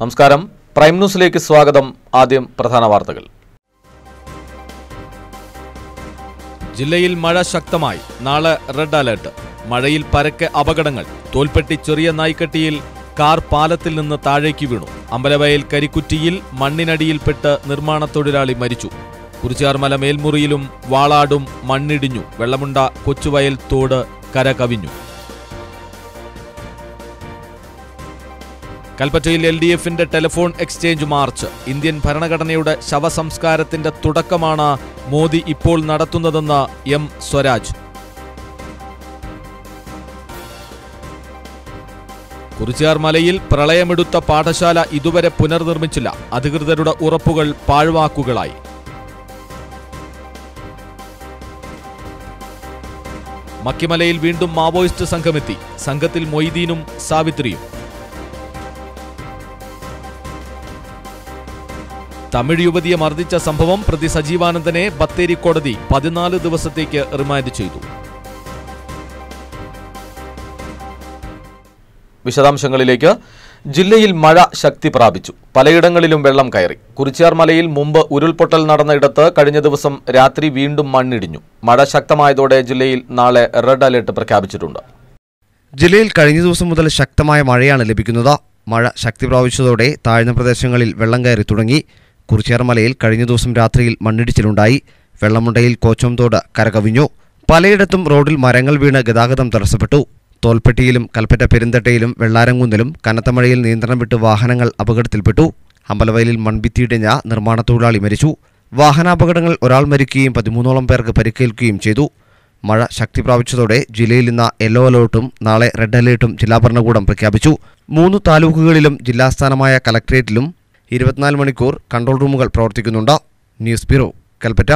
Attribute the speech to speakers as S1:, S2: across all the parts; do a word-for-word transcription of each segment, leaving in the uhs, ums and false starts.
S1: നമസ്കാരം. പ്രൈം ന്യൂസിലേക്ക് സ്വാഗതം. ആദ്യം പ്രധാന വാർത്തകൾ. ജില്ലയിൽ മഴ ശക്തമായി. നാളെ റെഡ് അലർട്ട്. മഴയിൽ പരക്കെ അപകടങ്ങൾ. തോൽപ്പെട്ടി ചെറിയ നായ്ക്കട്ടിയിൽ കാർ പാലത്തിൽ നിന്ന് താഴേക്ക് വീണു. അമ്പലവയൽ കരിക്കുറ്റിയിൽ മണ്ണിനടിയിൽപ്പെട്ട് നിർമ്മാണ തൊഴിലാളി മരിച്ചു. കുറിച്യാർമല മേൽമുറിയിലും വാളാടും മണ്ണിടിഞ്ഞു. വെള്ളമുണ്ട കൊച്ചുവയൽ തോട് കര കവിഞ്ഞു. കൽപ്പറ്റയിൽ എൽ ഡി എഫിന്റെ ടെലിഫോൺ എക്സ്ചേഞ്ച് മാർച്ച്. ഇന്ത്യൻ ഭരണഘടനയുടെ ശവസംസ്കാരത്തിന്റെ തുടക്കമാണ് മോദി ഇപ്പോൾ നടത്തുന്നതെന്ന് എം സ്വരാജ്. കുറിച്യാർമലയിൽ പ്രളയമെടുത്ത പാഠശാല ഇതുവരെ പുനർനിർമ്മിച്ചില്ല. അധികൃതരുടെ ഉറപ്പുകൾ പാഴ്വാക്കുകളായി. മക്കിമലയിൽ വീണ്ടും മാവോയിസ്റ്റ് സംഘമെത്തി. സംഘത്തിൽ മൊയ്തീനും സാവിത്രിയും. തമിഴ് യുവതിയെ മർദ്ദിച്ച സംഭവം പ്രതി സജീവാനന്ദനെ ബത്തേരി കോടതി പതിനാല് ദിവസത്തേക്ക് റിമാൻഡ് ചെയ്തു. വിശദാംശങ്ങളിലേക്ക്. ജില്ലയിൽ മഴ ശക്തി പ്രാപിച്ചു. പലയിടങ്ങളിലും വെള്ളം കയറി. കുറിച്യാർമലയിൽ മുമ്പ് ഉരുൾപൊട്ടൽ നടന്നയിടത്ത് കഴിഞ്ഞ ദിവസം രാത്രി വീണ്ടും മണ്ണിടിഞ്ഞു. മഴ ശക്തമായതോടെ ജില്ലയിൽ നാളെ റെഡ് അലർട്ട് പ്രഖ്യാപിച്ചിട്ടുണ്ട്.
S2: ജില്ലയിൽ കഴിഞ്ഞ ദിവസം മുതൽ ശക്തമായ മഴയാണ് ലഭിക്കുന്നത്. മഴ ശക്തി പ്രാപിച്ചതോടെ താഴ്ന്ന പ്രദേശങ്ങളിൽ വെള്ളം കയറി തുടങ്ങി. കുറിച്യാർമലയിൽ കഴിഞ്ഞ ദിവസം രാത്രിയിൽ മണ്ണിടിച്ചിലുണ്ടായി. വെള്ളമുണ്ടയിൽ കോച്ചംതോട് കരകവിഞ്ഞു. പലയിടത്തും റോഡിൽ മരങ്ങൾ വീണ് ഗതാഗതം തടസ്സപ്പെട്ടു. തോൽപ്പെട്ടിയിലും കൽപ്പറ്റ പെരുന്തട്ടയിലും വെള്ളാരംകുന്നിലും കനത്ത മഴയിൽ നിയന്ത്രണം വിട്ട് വാഹനങ്ങൾ അപകടത്തിൽപ്പെട്ടു. അമ്പലവയലിൽ മൺഭിത്തിയിടിഞ്ഞ നിർമ്മാണ തൊഴിലാളി മരിച്ചു. വാഹനാപകടങ്ങൾ ഒരാൾ മരിക്കുകയും പതിമൂന്നോളം പേർക്ക് പരിക്കേൽക്കുകയും ചെയ്തു. മഴ ശക്തി പ്രാപിച്ചതോടെ ജില്ലയിൽ ഇന്ന് യെല്ലോ അലേർട്ടും നാളെ റെഡ് അലേർട്ടും ജില്ലാ ഭരണകൂടം പ്രഖ്യാപിച്ചു. മൂന്ന് താലൂക്കുകളിലും ജില്ലാസ്ഥാനമായ കലക്ട്രേറ്റിലും ഇരുപത്തിനാല് മണിക്കൂർ കൺട്രോൾ റൂമുകൾ പ്രവർത്തിക്കുന്നുണ്ട്. News bureau, Kalpetta.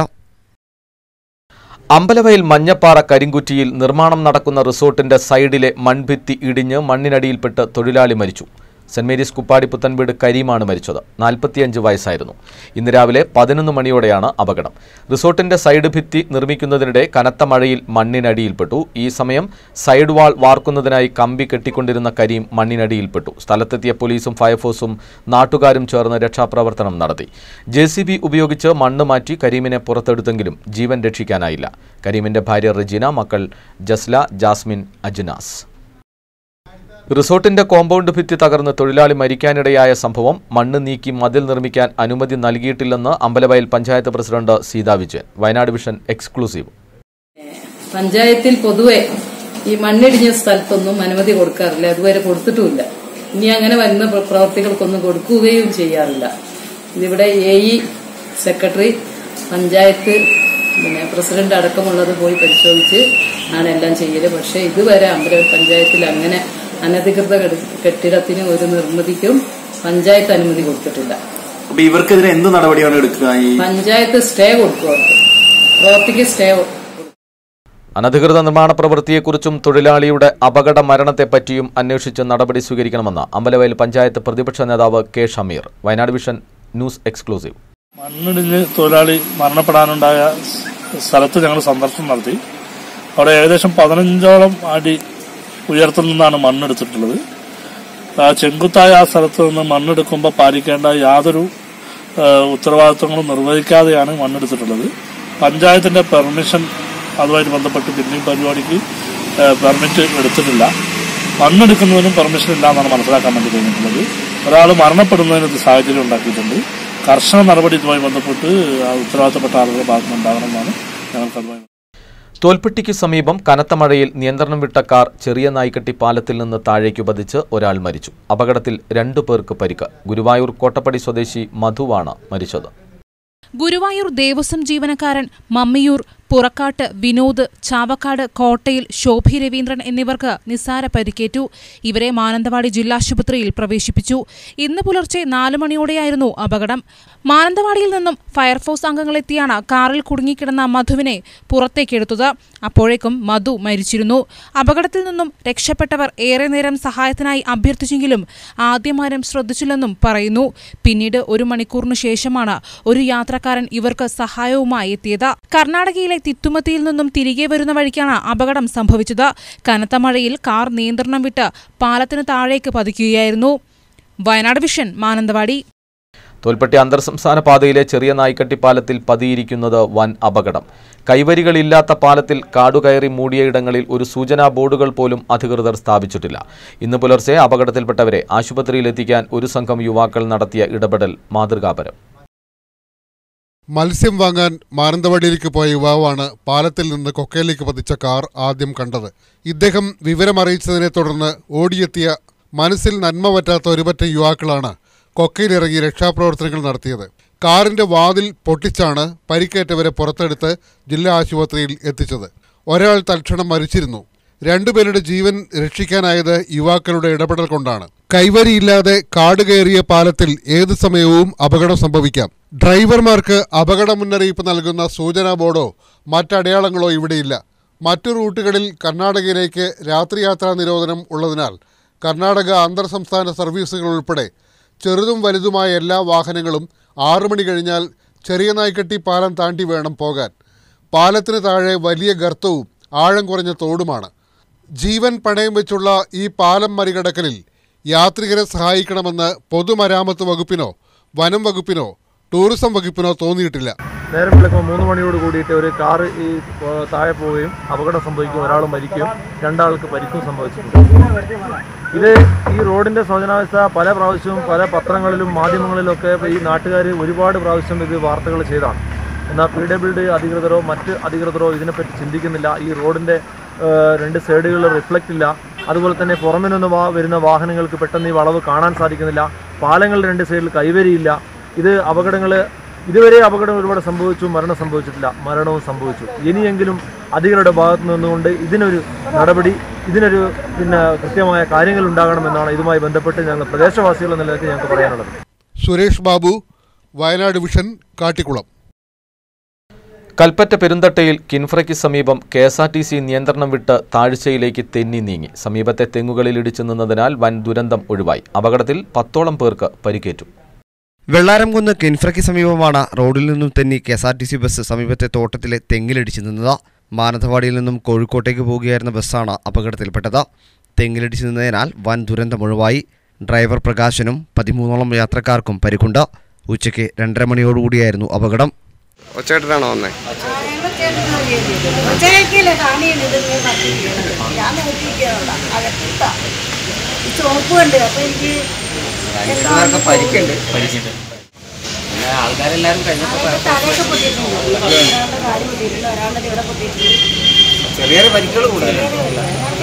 S1: അമ്പലവയൽ മഞ്ഞപ്പാറ കരിങ്കുറ്റിയിൽ നിർമ്മാണം നടക്കുന്ന റിസോർട്ടിന്റെ സൈഡിലെ മൺഭിത്തി ഇടിഞ്ഞ് മണ്ണിനടിയിൽപ്പെട്ട് തൊഴിലാളി മരിച്ചു. സെന്റ് മേരീസ് കുപ്പാടി പുത്തൻവീട് കരീമാണ് മരിച്ചത്. നാൽപ്പത്തിയഞ്ച് വയസ്സായിരുന്നു. ഇന്ന് രാവിലെ പതിനൊന്ന് മണിയോടെയാണ് അപകടം. റിസോർട്ടിന്റെ സൈഡ് ഭിത്തി നിർമ്മിക്കുന്നതിനിടെ കനത്ത മഴയിൽ മണ്ണിനടിയിൽപ്പെട്ടു. ഈ സമയം സൈഡ് വാൾ വാർക്കുന്നതിനായി കമ്പി കെട്ടിക്കൊണ്ടിരുന്ന കരീം മണ്ണിനടിയിൽപ്പെട്ടു. സ്ഥലത്തെത്തിയ പോലീസും ഫയർഫോഴ്സും നാട്ടുകാരും ചേർന്ന് രക്ഷാപ്രവർത്തനം നടത്തി. ജെ സി ബി ഉപയോഗിച്ച് മണ്ണ് മാറ്റി കരീമിനെ പുറത്തെടുത്തെങ്കിലും ജീവൻ രക്ഷിക്കാനായില്ല. കരീമിന്റെ ഭാര്യ റജീന, മക്കൾ ജസ്ല, ജാസ്മിൻ, അജ്നാസ്. റിസോർട്ടിന്റെ കോമ്പൗണ്ട് ഭിത്തി തകർന്ന് തൊഴിലാളി മരിക്കാനിടയായ സംഭവം. മണ്ണ് നീക്കി മതിൽ നിർമ്മിക്കാൻ അനുമതി നൽകിയിട്ടില്ലെന്ന് Ambalavayal panchayat president Seetha Vijayan. Wayanad vision exclusive.
S3: പഞ്ചായത്തിൽ പൊതുവെ ഈ മണ്ണിടിഞ്ഞ സ്ഥലത്തൊന്നും അനുമതി കൊടുക്കാറില്ല. അതുവരെ കൊടുത്തിട്ടുമില്ല. ഇനി അങ്ങനെ വരുന്ന പ്രവർത്തികൾക്കൊന്നും കൊടുക്കുകയും ചെയ്യാറില്ല. ഇതിവിടെ എ ഇ, സെക്രട്ടറി, പഞ്ചായത്ത്, പിന്നെ പ്രസിഡന്റ് അടക്കമുള്ളത് പോയി പരിശോധിച്ച് ആണ് എല്ലാം ചെയ്യല്. പക്ഷെ ഇതുവരെ അമ്പലവയൽ പഞ്ചായത്തിൽ അങ്ങനെ അനധികൃത കെട്ടിടത്തിന് ഒരു നിർമ്മിതിക്കും പഞ്ചായത്ത് അനുമതി കൊടുത്തിട്ടില്ല.
S4: അപ്പൊ ഇവർക്കെതിരെ എന്ത് നടപടിയാണ് എടുക്കുക?
S3: പഞ്ചായത്ത് സ്റ്റേ കൊടുക്കുക. പ്രവൃത്തിക്ക് സ്റ്റേ.
S1: അനധികൃത നിർമ്മാണ പ്രവൃത്തിയെക്കുറിച്ചും തൊഴിലാളിയുടെ അപകട മരണത്തെപ്പറ്റിയും അന്വേഷിച്ച് നടപടി സ്വീകരിക്കണമെന്ന് അമ്പലവയൽ പഞ്ചായത്ത് പ്രതിപക്ഷ നേതാവ് K Shameer. Wayanad vision news exclusive.
S5: മണ്ണിടിഞ്ഞ് തൊഴിലാളി മരണപ്പെടാനുണ്ടായ സ്ഥലത്ത് ഞങ്ങൾ സന്ദർശനം നടത്തി. അവിടെ ഏകദേശം പതിനഞ്ചോളം അടി ഉയരത്തിൽ നിന്നാണ് മണ്ണെടുത്തിട്ടുള്ളത്. ആ ചെങ്കുത്തായ ആ സ്ഥലത്ത് നിന്ന് മണ്ണെടുക്കുമ്പോൾ പാലിക്കേണ്ട യാതൊരു ഉത്തരവാദിത്വങ്ങളും നിർവഹിക്കാതെയാണ് മണ്ണെടുത്തിട്ടുള്ളത്. പഞ്ചായത്തിന്റെ പെർമിഷൻ അതുമായിട്ട് ബന്ധപ്പെട്ട് പിന്നെയും പരിപാടിക്ക് പെർമിറ്റ് എടുത്തിട്ടില്ല. മണ്ണെടുക്കുന്നതിനും പെർമിഷൻ ഇല്ല എന്നാണ് മനസ്സിലാക്കാൻ വേണ്ടി കഴിഞ്ഞിട്ടുള്ളത്. ഒരാൾ മരണപ്പെടുന്നതിന് സാഹചര്യം ഉണ്ടാക്കിയിട്ടുണ്ട്. കർശന നടപടി ഇതുമായി ബന്ധപ്പെട്ട് ഉത്തരവാദിത്തപ്പെട്ട ആളുകളുടെ ഭാഗത്തുനിന്നുണ്ടാകണമെന്നാണ് ഞങ്ങൾക്ക് അതുമായി.
S1: തോൽപ്പെട്ടിക്ക് സമീപം കനത്ത മഴയിൽ നിയന്ത്രണം വിട്ട കാർ ചെറിയ നായ്ക്കട്ടി പാലത്തിൽ നിന്ന് താഴേക്ക് പതിച്ച് ഒരാൾ മരിച്ചു. അപകടത്തിൽ രണ്ടു പേർക്ക് പരിക്ക്. ഗുരുവായൂർ കോട്ടപ്പടി സ്വദേശി മധുവാണ് മരിച്ചത്.
S6: ഗുരുവായൂർ ദേവസ്വം ജീവനക്കാരൻ മമ്മിയൂർ പുറക്കാട്ട് വിനോദ്, ചാവക്കാട് കോട്ടയിൽ ശോഭി രവീന്ദ്രൻ എന്നിവർക്ക് നിസ്സാര പരിക്കേറ്റു. ഇവരെ മാനന്തവാടി ജില്ലാശുപത്രിയിൽ പ്രവേശിപ്പിച്ചു. ഇന്ന് പുലർച്ചെ നാലു മണിയോടെയായിരുന്നു അപകടം. മാനന്തവാടിയിൽ നിന്നും ഫയർഫോഴ്സ് അംഗങ്ങളെത്തിയാണ് കാറിൽ കുടുങ്ങിക്കിടന്ന മധുവിനെ പുറത്തേക്കെടുത്തത്. അപ്പോഴേക്കും മധു മരിച്ചിരുന്നു. അപകടത്തിൽ നിന്നും രക്ഷപ്പെട്ടവർ ഏറെ നേരം സഹായത്തിനായി അഭ്യർത്ഥിച്ചെങ്കിലും ആദ്യമാരും ശ്രദ്ധിച്ചില്ലെന്നും പറയുന്നു. പിന്നീട് ഒരു മണിക്കൂറിനു ശേഷമാണ് ഒരു യാത്രക്കാരൻ ഇവർക്ക് സഹായവുമായി എത്തിയത്. കർണാടകയിലെ തിത്തുമത്തിയിൽ നിന്നും തിരികെ വരുന്ന വഴിക്കാണ് അപകടം സംഭവിച്ചത്. കനത്ത മഴയിൽ കാർ നിയന്ത്രണം വിട്ട് പാലത്തിന് താഴേക്ക് പതിക്കുകയായിരുന്നു. വയനാട് വിഷൻ, മാനന്തവാടി.
S1: തോൽപ്പെട്ടി അന്തർ സംസ്ഥാന പാതയിലെ ചെറിയ നായ്ക്കട്ടി പാലത്തിൽ പതിയിരിക്കുന്നത് വൻ അപകടം. കൈവരികളില്ലാത്ത പാലത്തിൽ കാടുകയറി മൂടിയ ഇടങ്ങളിൽ ഒരു സൂചനാ ബോർഡുകൾ പോലും അധികൃതർ സ്ഥാപിച്ചിട്ടില്ല. ഇന്ന് പുലർച്ചെ അപകടത്തിൽപ്പെട്ടവരെ ആശുപത്രിയിലെത്തിക്കാൻ ഒരു സംഘം യുവാക്കൾ നടത്തിയ ഇടപെടൽ മാതൃകാപരം.
S7: മത്സ്യം വാങ്ങാൻ മാനന്തവാടിയിലേക്ക് പോയ യുവാവാണ് പാലത്തിൽ നിന്ന് കൊക്കയിലേക്ക് പതിച്ച കാർ ആദ്യം കണ്ടത്. ഇദ്ദേഹം വിവരമറിയിച്ചതിനെ തുടർന്ന് ഓടിയെത്തിയ മനസ്സിൽ നന്മ പറ്റാത്ത ഒരുപറ്റം യുവാക്കളാണ് കൊക്കയിലിറങ്ങി രക്ഷാപ്രവർത്തനങ്ങൾ നടത്തിയത്. കാറിന്റെ വാതിൽ പൊട്ടിച്ചാണ് പരിക്കേറ്റവരെ പുറത്തെടുത്ത് ജില്ലാ ആശുപത്രിയിൽ എത്തിച്ചത്. ഒരാൾ തൽക്ഷണം മരിച്ചിരുന്നു. രണ്ടുപേരുടെ ജീവൻ രക്ഷിക്കാനായത് യുവാക്കളുടെ ഇടപെടൽ കൊണ്ടാണ്. കൈവരിയില്ലാതെ കാട് കയറിയ പാലത്തിൽ ഏതു സമയവും അപകടം സംഭവിക്കാം. ഡ്രൈവർമാർക്ക് അപകട മുന്നറിയിപ്പ് നൽകുന്ന സൂചനാ ബോർഡോ മറ്റടയാളങ്ങളോ ഇവിടെയില്ല. മറ്റു റൂട്ടുകളിൽ കർണാടകയിലേക്ക് രാത്രിയാത്രാ നിരോധനം ഉള്ളതിനാൽ കർണാടക അന്തർ സംസ്ഥാന സർവീസുകൾ ഉൾപ്പെടെ ചെറുതും വലുതുമായ എല്ലാ വാഹനങ്ങളും ആറു മണി കഴിഞ്ഞാൽ ചെറിയ നായ്ക്കട്ടി പാലം താണ്ടി വേണം പോകാൻ. പാലത്തിന് താഴെ വലിയ ഗർത്തവും ആഴം കുറഞ്ഞ തോടുമാണ്. ജീവൻ പണയം വെച്ചുള്ള ഈ പാലം മറികടക്കലിൽ യാത്രികരെ സഹായിക്കണമെന്ന് പൊതുമരാമത്ത് വകുപ്പിനോ വനം വകുപ്പിനോ ടൂറിസം വകുപ്പിനോ തോന്നിയിട്ടില്ല.
S8: നേരം വിളിക്കുമ്പോൾ മൂന്ന് മണിയോട് കൂടിയിട്ട് ഒരു കാറ് ഈ താഴെ പോവുകയും അപകടം സംഭവിക്കും, ഒരാൾ മരിക്കുകയും രണ്ടാൾക്ക് പരിക്കും സംഭവിച്ചിട്ടുണ്ട്. ഇത് ഈ റോഡിൻ്റെ ശോചനാവസ്ഥ പല പ്രാവശ്യവും പല പത്രങ്ങളിലും മാധ്യമങ്ങളിലൊക്കെ ഈ നാട്ടുകാർ ഒരുപാട് പ്രാവശ്യം ഇത് വാർത്തകൾ ചെയ്താണ്. എന്നാൽ പി ഡബ്ല്യു ഡി അധികൃതരോ മറ്റ് അധികൃതരോ ഇതിനെപ്പറ്റി ചിന്തിക്കുന്നില്ല. ഈ റോഡിൻ്റെ രണ്ട് സൈഡുകളിൽ റിഫ്ലക്റ്റ് ഇല്ല. അതുപോലെ തന്നെ പുറമെ നിന്ന് വരുന്ന വാഹനങ്ങൾക്ക് പെട്ടെന്ന് ഈ വളവ് കാണാൻ സാധിക്കുന്നില്ല. പാലങ്ങളുടെ രണ്ട് സൈഡിൽ കൈവരിയില്ല. ഇത് അപകടങ്ങൾ ഇതുവരെ അപകടം ഒരുപാട് സംഭവിച്ചു, മരണം സംഭവിച്ചിട്ടില്ല, മരണവും സംഭവിച്ചു. ഇനിയെങ്കിലും അധികൃതരുടെ ഭാഗത്തു നിന്നുകൊണ്ട് ഇതിനൊരു നടപടി, ഇതിനൊരു പിന്നെ കൃത്യമായ കാര്യങ്ങൾ ഉണ്ടാകണമെന്നാണ് ഇതുമായി ബന്ധപ്പെട്ട് ഞങ്ങൾ പ്രദേശവാസികൾ എന്ന നിലയ്ക്ക് ഞങ്ങൾക്ക് പറയാനുള്ളത്.
S7: സുരേഷ് ബാബു, വയനാട് വിഷൻ, കാട്ടിക്കുളം.
S1: കൽപ്പറ്റ പെരുന്തട്ടയിൽ കിൻഫ്രയ്ക്ക് സമീപം K S R T C നിയന്ത്രണം വിട്ട് താഴ്ചയിലേക്ക് തെന്നി നീങ്ങി. സമീപത്തെ തെങ്ങുകളിൽ ഇടിച്ചു നിന്നതിനാൽ വൻ ദുരന്തം ഒഴിവായി. അപകടത്തിൽ പത്തോളം പേർക്ക് പരിക്കേറ്റു.
S2: വെള്ളാരംകുന്ന് കിൻഫ്രയ്ക്ക് സമീപമാണ് റോഡിൽ നിന്നും തെന്നി K S R T C bus സമീപത്തെ തോട്ടത്തിലെ തെങ്ങിലിടിച്ചു നിന്നത്. മാനന്തവാടിയിൽ നിന്നും കോഴിക്കോട്ടേക്ക് പോകുകയായിരുന്ന ബസ്സാണ് അപകടത്തിൽപ്പെട്ടത്. തെങ്ങിലിടിച്ചു നിന്നതിനാൽ വൻ ദുരന്തം ഒഴിവായി. ഡ്രൈവർ പ്രകാശനും പതിമൂന്നോളം യാത്രക്കാർക്കും പരിക്കുണ്ട്. ഉച്ചയ്ക്ക് രണ്ടര മണിയോടുകൂടിയായിരുന്നു അപകടം.
S9: ഒച്ചേട്ടനാണോ വന്നേ? ആൾക്കാരെല്ലാരും ചെറിയ പരിക്കുകൾ കൂടുതൽ.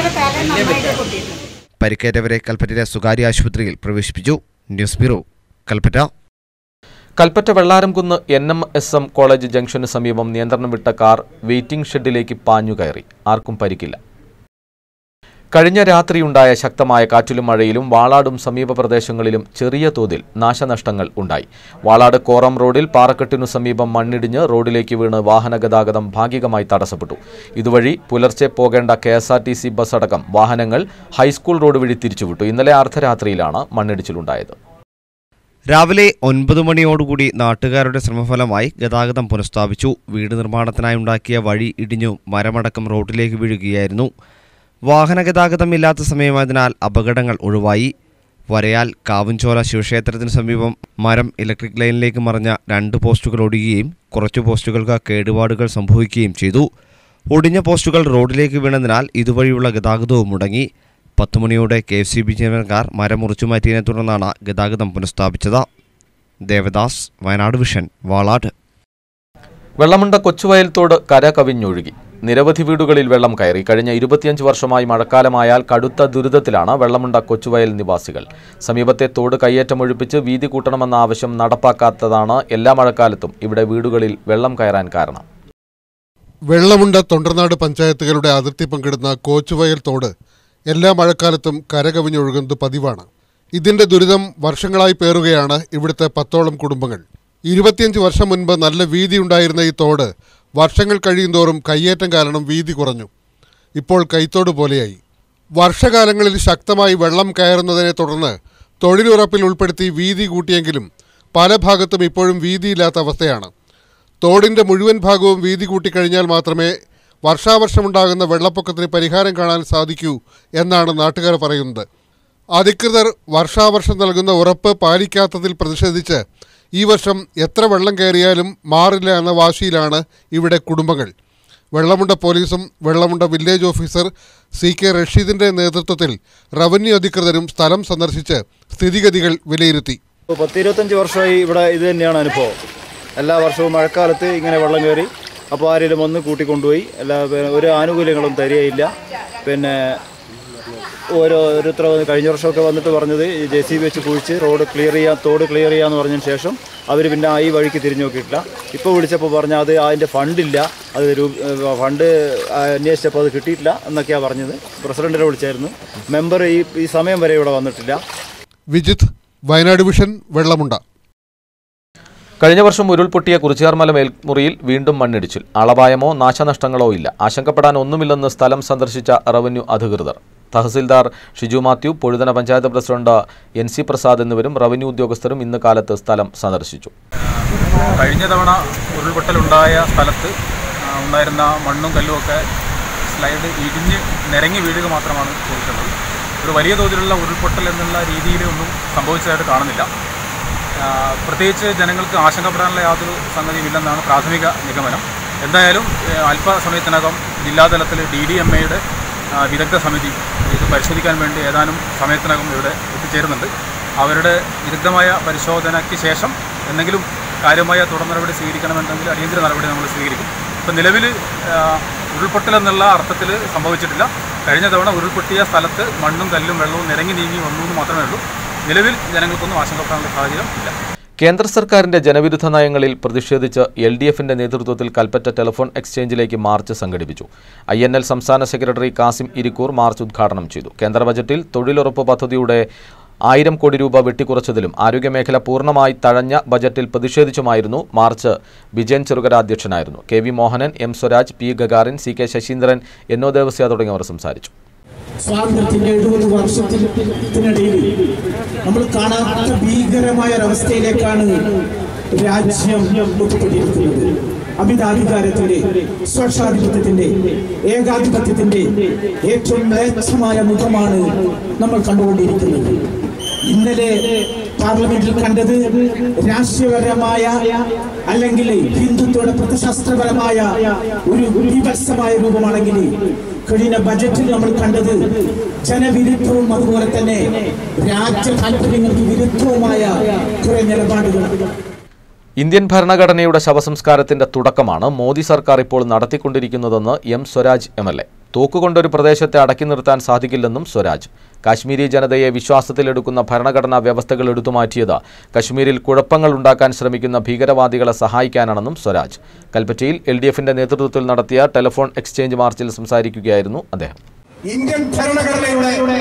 S2: പരിക്കേറ്റവരെ കൽപ്പറ്റയിലെ സ്വകാര്യ ആശുപത്രിയിൽ പ്രവേശിപ്പിച്ചു. News bureau, Kalpetta.
S1: Kalpetta Vellaramkunnu N M S M college ജംഗ്ഷന് സമീപം നിയന്ത്രണം വിട്ട കാർ വെയിറ്റിംഗ് ഷെഡിലേക്ക് പാഞ്ഞുകയറി. ആർക്കും പരിക്കില്ല. കഴിഞ്ഞ രാത്രിയുണ്ടായ ശക്തമായ കാറ്റിലും മഴയിലും വാളാടും സമീപ പ്രദേശങ്ങളിലും ചെറിയ തോതിൽ നാശനഷ്ടങ്ങൾ ഉണ്ടായി. വാളാട് കോറം റോഡിൽ പാറക്കെട്ടിനു സമീപം മണ്ണിടിഞ്ഞ് റോഡിലേക്ക് വീണ് വാഹനഗതാഗതം ഭാഗികമായി തടസ്സപ്പെട്ടു. ഇതുവഴി പുലർച്ചെ പോകേണ്ട K S R T C bus അടക്കം വാഹനങ്ങൾ ഹൈസ്കൂൾ റോഡ് വഴി തിരിച്ചുവിട്ടു. ഇന്നലെ അർദ്ധരാത്രിയിലാണ് മണ്ണിടിച്ചിലുണ്ടായത്.
S2: രാവിലെ ഒൻപത് മണിയോടുകൂടി നാട്ടുകാരുടെ ശ്രമഫലമായി ഗതാഗതം പുനഃസ്ഥാപിച്ചു. വീട് നിർമ്മാണത്തിനായി ഉണ്ടാക്കിയ വഴി ഇടിഞ്ഞു മരമടക്കം റോഡിലേക്ക് വീഴുകയായിരുന്നു. വാഹനഗതാഗതമില്ലാത്ത സമയമായതിനാൽ അപകടങ്ങൾ ഒഴിവായി. വരയാൽ കാവുംചോല ശിവക്ഷേത്രത്തിന് സമീപം മരം ഇലക്ട്രിക് ലൈനിലേക്ക് മറിഞ്ഞ രണ്ട് പോസ്റ്റുകൾ ഒടിയുകയും കുറച്ചു പോസ്റ്റുകൾക്ക് കേടുപാടുകൾ സംഭവിക്കുകയും ചെയ്തു. ഒടിഞ്ഞ പോസ്റ്റുകൾ റോഡിലേക്ക് വീണതിനാൽ ഇതുവഴിയുള്ള ഗതാഗതവും മുടങ്ങി. പത്തുമണിയോടെ കെ എഫ് സി ബി ജീവനക്കാർ മരം മുറിച്ചു മാറ്റിയതിനെ തുടർന്നാണ് ഗതാഗതം പുനഃസ്ഥാപിച്ചത്. ദേവദാസ്, വയനാട് വിഷൻ, വാളാട്.
S1: വെള്ളമുണ്ട കൊച്ചുവയൽ തോട് കര കവിഞ്ഞൊഴുകി. നിരവധി വീടുകളിൽ വെള്ളം കയറി. കഴിഞ്ഞ ഇരുപത്തിയഞ്ച് വർഷമായി മഴക്കാലമായാൽ കടുത്ത ദുരിതത്തിലാണ് വെള്ളമുണ്ട കൊച്ചുവയൽ നിവാസികൾ. സമീപത്തെ തോട് കയ്യേറ്റമൊഴിപ്പിച്ച് വീതി കൂട്ടണമെന്ന ആവശ്യം നടപ്പാക്കാത്തതാണ് എല്ലാ മഴക്കാലത്തും ഇവിടെ വീടുകളിൽ വെള്ളം കയറാൻ കാരണം.
S7: വെള്ളമുണ്ട തൊണ്ടർനാട് പഞ്ചായത്തുകളുടെ അതിർത്തി പങ്കിടുന്ന കോച്ചുവയൽ തോട് എല്ലാ മഴക്കാലത്തും കരകവിഞ്ഞൊഴുകുന്നത് പതിവാണ്. ഇതിന്റെ ദുരിതം വർഷങ്ങളായി പേറുകയാണ് ഇവിടുത്തെ പത്തോളം കുടുംബങ്ങൾ. ഇരുപത്തിയഞ്ച് വർഷം മുൻപ് നല്ല വീതിയുണ്ടായിരുന്ന ഈ തോട് വർഷങ്ങൾ കഴിയുന്തോറും കയ്യേറ്റം കാരണം വീതി കുറഞ്ഞു. ഇപ്പോൾ കൈത്തോട് പോലെയായി. വർഷകാലങ്ങളിൽ ശക്തമായി വെള്ളം കയറുന്നതിനെ തുടർന്ന് തൊഴിലുറപ്പിൽ ഉൾപ്പെടുത്തി വീതി കൂട്ടിയെങ്കിലും പല ഭാഗത്തും ഇപ്പോഴും വീതിയില്ലാത്ത അവസ്ഥയാണ്. തോടിൻ്റെ മുഴുവൻ ഭാഗവും വീതി കൂട്ടിക്കഴിഞ്ഞാൽ മാത്രമേ വർഷാവർഷമുണ്ടാകുന്ന വെള്ളപ്പൊക്കത്തിന് പരിഹാരം കാണാൻ സാധിക്കൂ എന്നാണ് നാട്ടുകാർ പറയുന്നത്. അധികൃതർ വർഷാവർഷം നൽകുന്ന ഉറപ്പ് പാലിക്കാത്തതിൽ പ്രതിഷേധിച്ച് ഈ വർഷം എത്ര വെള്ളം കയറിയാലും മാറില്ല എന്ന വാശിയിലാണ് ഇവിടെ കുടുംബങ്ങൾ. വെള്ളമുണ്ട പോലീസും Vellamunda village officer C K റഷീദിന്റെ നേതൃത്വത്തിൽ റവന്യൂ അധികൃതരും സ്ഥലം സന്ദർശിച്ച് സ്ഥിതിഗതികൾ വിലയിരുത്തി.
S10: പത്ത് ഇരുപത്തഞ്ച് വർഷമായി ഇവിടെ ഇത് തന്നെയാണ് അനുഭവം. എല്ലാ വർഷവും മഴക്കാലത്ത് ഇങ്ങനെ വെള്ളം കയറി അപ്പോൾ ആരെങ്കിലും വന്ന് കൂട്ടിക്കൊണ്ടുപോയി. എല്ലാ ഒരു ആനുകൂല്യങ്ങളും തരികയില്ല. പിന്നെ ഓരോരുത്തർ കഴിഞ്ഞ വർഷമൊക്കെ വന്നിട്ട് പറഞ്ഞത് ജെ സി ബി വെച്ച് കുഴിച്ച് റോഡ് ക്ലിയർ ചെയ്യാൻ തോട് ക്ലിയർ ചെയ്യാമെന്ന് പറഞ്ഞതിന് ശേഷം അവർ പിന്നെ ഈ വഴിക്ക് തിരിഞ്ഞു നോക്കിയിട്ടില്ല. ഇപ്പോൾ വിളിച്ചപ്പോൾ പറഞ്ഞാൽ അത് അതിൻ്റെ ഫണ്ടില്ല, അത് ഫണ്ട് അന്വേഷിച്ചപ്പോൾ അത് കിട്ടിയിട്ടില്ല എന്നൊക്കെയാണ് പറഞ്ഞത്. പ്രസിഡന്റിനെ വിളിച്ചായിരുന്നു. മെമ്പർ ഈ ഈ സമയം വരെ ഇവിടെ വന്നിട്ടില്ല.
S7: വിജിത്ത്, വയനാട് വിഷൻ, വെള്ളമുണ്ട.
S1: കഴിഞ്ഞ വർഷം ഉരുൾപൊട്ടിയ കുറിച്യാർമല മേൽമുറിയിൽ വീണ്ടും മണ്ണിടിച്ചിൽ. ആളപായമോ നാശനഷ്ടങ്ങളോ ഇല്ല. ആശങ്കപ്പെടാൻ ഒന്നുമില്ലെന്ന് സ്ഥലം സന്ദർശിച്ച റവന്യൂ അധികൃതർ. Tahsildar Shiju Mathew, Pozhuthana panchayat president N C Prasad എന്നിവരും റവന്യൂ ഉദ്യോഗസ്ഥരും ഇന്ന് കാലത്ത് സ്ഥലം സന്ദർശിച്ചു.
S11: കഴിഞ്ഞ തവണ ഉരുൾപൊട്ടലുണ്ടായ സ്ഥലത്ത് ഉണ്ടായിരുന്ന മണ്ണും കല്ലുമൊക്കെ സ്ലൈഡ് ഇടിഞ്ഞ് നിരങ്ങി വീഴുക മാത്രമാണ് ചെയ്തിട്ടുള്ളത്. ഒരു വലിയ തോതിലുള്ള ഉരുൾപൊട്ടൽ എന്നുള്ള രീതിയിലൊന്നും സംഭവിച്ചതായിട്ട് കാണുന്നില്ല. പ്രത്യേകിച്ച് ജനങ്ങൾക്ക് ആശങ്കപ്പെടാനുള്ള യാതൊരു സംഗതിയുമില്ലെന്നാണ് പ്രാഥമിക നിഗമനം. എന്തായാലും അല്പസമയത്തിനകം ജില്ലാതലത്തിൽ ഡി ഡി എം എയുടെ വിദഗ്ധ സമിതി ഇത് പരിശോധിക്കാൻ വേണ്ടി ഏതാനും സമയത്തിനകം ഇവിടെ എത്തിച്ചേരുന്നുണ്ട്. അവരുടെ വിദഗ്ധമായ പരിശോധനയ്ക്ക് ശേഷം എന്തെങ്കിലും കാര്യമായ തുടർ നടപടി സ്വീകരിക്കണമെന്നുണ്ടെങ്കിൽ അടിയന്തര നടപടി നമ്മൾ സ്വീകരിക്കും. ഇപ്പം നിലവിൽ ഉരുൾപൊട്ടൽ എന്നുള്ള അർത്ഥത്തിൽ സംഭവിച്ചിട്ടില്ല. കഴിഞ്ഞ തവണ ഉരുൾപൊട്ടിയ സ്ഥലത്ത് മണ്ണും കല്ലും വെള്ളവും നിരങ്ങി നീങ്ങി വന്നു എന്ന് മാത്രമേ ഉള്ളൂ. നിലവിൽ ജനങ്ങൾക്കൊന്നും ആശങ്കപ്പെടാനുള്ള സാഹചര്യം ഇല്ല.
S1: കേന്ദ്ര സർക്കാരിന്റെ ജനവിരുദ്ധ നയങ്ങളിൽ പ്രതിഷേധിച്ച് എൽ ഡി എഫിന്റെ നേതൃത്വത്തിൽ കൽപ്പറ്റ ടെലിഫോൺ എക്സ്ചേഞ്ചിലേക്ക് മാർച്ച് സംഘടിപ്പിച്ചു. ഐ എൻ എൽ സംസ്ഥാന സെക്രട്ടറി കാസിം ഇരിക്കൂർ മാർച്ച് ഉദ്ഘാടനം ചെയ്തു. കേന്ദ്ര ബജറ്റിൽ തൊഴിലുറപ്പ് പദ്ധതിയുടെ ആയിരം കോടി രൂപ വെട്ടിക്കുറച്ചതിലും ആരോഗ്യമേഖല പൂർണ്ണമായി തഴഞ്ഞ ബജറ്റിൽ പ്രതിഷേധിച്ചുമായിരുന്നു മാർച്ച്. വിജയൻ ചെറുകര അധ്യക്ഷനായിരുന്നു. K V Mohanan, M Swaraj, P Gagarin, C K Sasheendran, എന്നോ ദേവസ്യ തുടങ്ങിയവർ സംസാരിച്ചു.
S12: സ്വാതന്ത്ര്യത്തിന്റെ എഴുപത് വർഷത്തിനിടയിൽ നമ്മൾ കാണാത്ത ഭീകരമായ ഒരവസ്ഥയിലേക്കാണ് രാജ്യം എത്തിപ്പെട്ടിരിക്കുന്നത്. അമിതാധികാരത്തിന്റെ, സ്വക്ഷാധിപത്യത്തിന്റെ, ഏകാധിപത്യത്തിന്റെ ഏറ്റവും മ്ലേച്ഛമായ മുഖമാണ് നമ്മൾ കണ്ടുകൊണ്ടിരിക്കുന്നത്. ഇന്നലെ പാർലമെന്റിൽ കണ്ടത് രാഷ്ട്രീയപരമായ അല്ലെങ്കിൽ ഹിന്ദുത്വയുടെ പ്രത്യശാസ്ത്രപരമായ ഒരു വിവത്സമായ രൂപമാണെങ്കിൽ കഴിഞ്ഞ ബജറ്റിൽ നമ്മൾ കണ്ടത് ജനവിരുദ്ധവും അതുപോലെ തന്നെ രാജ്യ താൽപര്യങ്ങൾക്ക് വിരുദ്ധവുമായ കുറെ നിലപാടുകൾ.
S1: ഇന്ത്യൻ ഭരണഘടനയുടെ ശവസംസ്കാരത്തിന്റെ തുടക്കമാണ് മോദി സർക്കാർ ഇപ്പോൾ നടത്തിക്കൊണ്ടിരിക്കുന്നതെന്ന് M Swaraj M L A. തോക്കുകൊണ്ടൊരു പ്രദേശത്തെ അടക്കി നിർത്താൻ സാധിക്കില്ലെന്നും സ്വരാജ്. കാശ്മീരി ജനതയെ വിശ്വാസത്തിലെടുക്കുന്ന ഭരണഘടനാ വ്യവസ്ഥകൾ എടുത്തുമാറ്റിയത് കശ്മീരിൽ കുഴപ്പങ്ങൾ ഉണ്ടാക്കാൻ ശ്രമിക്കുന്ന ഭീകരവാദികളെ സഹായിക്കാനാണെന്നും സ്വരാജ്. കൽപ്പറ്റയിൽ എൽ ഡി എഫിന്റെ നേതൃത്വത്തിൽ നടത്തിയ ടെലിഫോൺ എക്സ്ചേഞ്ച് മാർച്ചിൽ സംസാരിക്കുകയായിരുന്നു അദ്ദേഹം.
S13: ഇന്ത്യൻ ഭരണഘടനയുടെ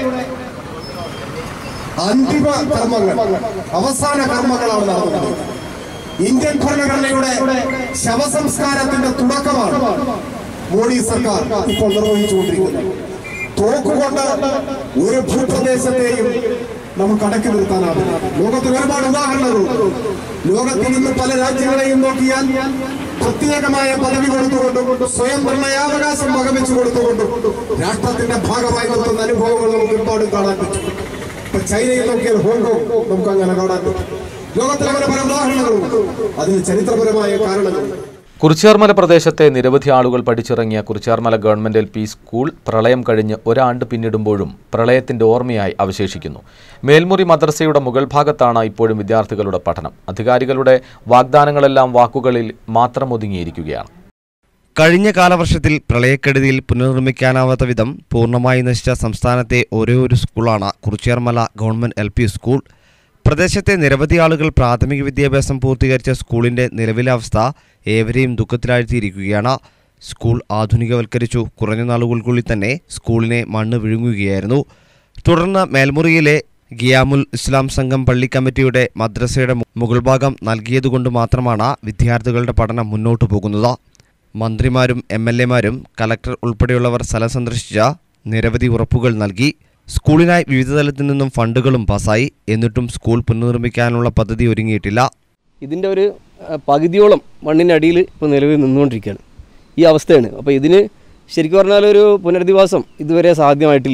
S13: അന്തിമ കർമ്മങ്ങൾ, അവസാന കർമ്മങ്ങളാണ് നടന്നത്. ഇന്ത്യൻ ഭരണഘടനയുടെ ശവസംസ്കാരത്തിന്റെ തുടക്കമാണ് മോഡി സർക്കാർ ഇപ്പോൾ നിർവഹിച്ചുകൊണ്ടിരിക്കുന്നത്. തോക്കുകൊണ്ട് ഒരു ഭൂപ്രദേശത്തെയും നമുക്ക് അടക്കി നിർത്താനാവില്ല. ലോകത്തിൽ ഒരുപാട് ഉദാഹരണങ്ങളുണ്ട്. ലോകത്തിൽ നിന്ന് പല രാജ്യങ്ങളെയും നോക്കിയാൽ പ്രത്യേകമായ പദവി കൊടുത്തുകൊണ്ടും സ്വയം നിർണയാവകാശം വകവെച്ചു കൊടുത്തുകൊണ്ടും രാഷ്ട്രത്തിന്റെ ഭാഗമായി നിർത്തുന്ന അനുഭവങ്ങൾ നമുക്ക് ഒരുപാട് കാണാൻ പറ്റും. ഇപ്പൊ ചൈനയിൽ നോക്കിയാൽ ഹോങ്കോങ് നമുക്ക് അങ്ങനെ കാണാൻ പറ്റും. ലോകത്തിൽ അങ്ങനെ പല ഉദാഹരണങ്ങളുണ്ട്. അതിന് ചരിത്രപരമായ കാരണങ്ങളുണ്ട്.
S1: കുറിച്യാർമല പ്രദേശത്തെ നിരവധി ആളുകൾ പഠിച്ചിറങ്ങിയ Kurichiyarmala government L P school പ്രളയം കഴിഞ്ഞ് ഒരാണ്ട് പിന്നിടുമ്പോഴും പ്രളയത്തിന്റെ ഓർമ്മയായി അവശേഷിക്കുന്നു. മേൽമുറി മദ്രസയുടെ മുകൾ ഭാഗത്താണ് ഇപ്പോഴും വിദ്യാർത്ഥികളുടെ പഠനം. അധികാരികളുടെ വാഗ്ദാനങ്ങളെല്ലാം വാക്കുകളിൽ മാത്രം ഒതുങ്ങിയിരിക്കുകയാണ്.
S2: കഴിഞ്ഞ കാലവർഷത്തിൽ പ്രളയക്കെടുതിയിൽ പുനർനിർമ്മിക്കാനാവാത്ത വിധം പൂർണ്ണമായി നശിച്ച സംസ്ഥാനത്തെ ഒരേ ഒരു സ്കൂളാണ് Kurichiyarmala government L P school. പ്രദേശത്തെ നിരവധി ആളുകൾ പ്രാഥമിക വിദ്യാഭ്യാസം പൂർത്തീകരിച്ച സ്കൂളിന്റെ നിലവിലെ അവസ്ഥ ഏവരെയും ദുഃഖത്തിലാഴ്ത്തിയിരിക്കുകയാണ്. സ്കൂൾ ആധുനികവൽക്കരിച്ചു. കുറഞ്ഞ നാളുകൾക്കുള്ളിൽ തന്നെ സ്കൂളിനെ മണ്ണ് വിഴുങ്ങുകയായിരുന്നു. തുടർന്ന് മേൽമുറിയിലെ ഗിയാമുൽ ഇസ്ലാം സംഘം പള്ളി കമ്മിറ്റിയുടെ മദ്രസയുടെ മുകൾ ഭാഗം നൽകിയതുകൊണ്ട് മാത്രമാണ് വിദ്യാർത്ഥികളുടെ പഠനം മുന്നോട്ടു പോകുന്നത്. മന്ത്രിമാരും എം എൽ എമാരും കലക്ടർ ഉൾപ്പെടെയുള്ളവർ സ്ഥലം സന്ദർശിച്ച നിരവധി ഉറപ്പുകൾ നൽകി. സ്കൂളിനായി വിവിധ തലത്തിൽ നിന്നും ഫണ്ടുകളും പാസായി. എന്നിട്ടും സ്കൂൾ പുനർനിർമ്മിക്കാനുള്ള പദ്ധതി ഒരുങ്ങിയിട്ടില്ല.
S14: ഇതിൻ്റെ ഒരു പകുതിയോളം മണ്ണിനടിയിൽ ഇപ്പോൾ നിലവിൽ നിന്നുകൊണ്ടിരിക്കുകയാണ്. ഈ അവസ്ഥയാണ്. അപ്പോൾ ഇതിന് ശരിക്കും പറഞ്ഞാൽ ഒരു പുനരധിവാസം ഇതുവരെ സാധ്യമായിട്ടില്ല.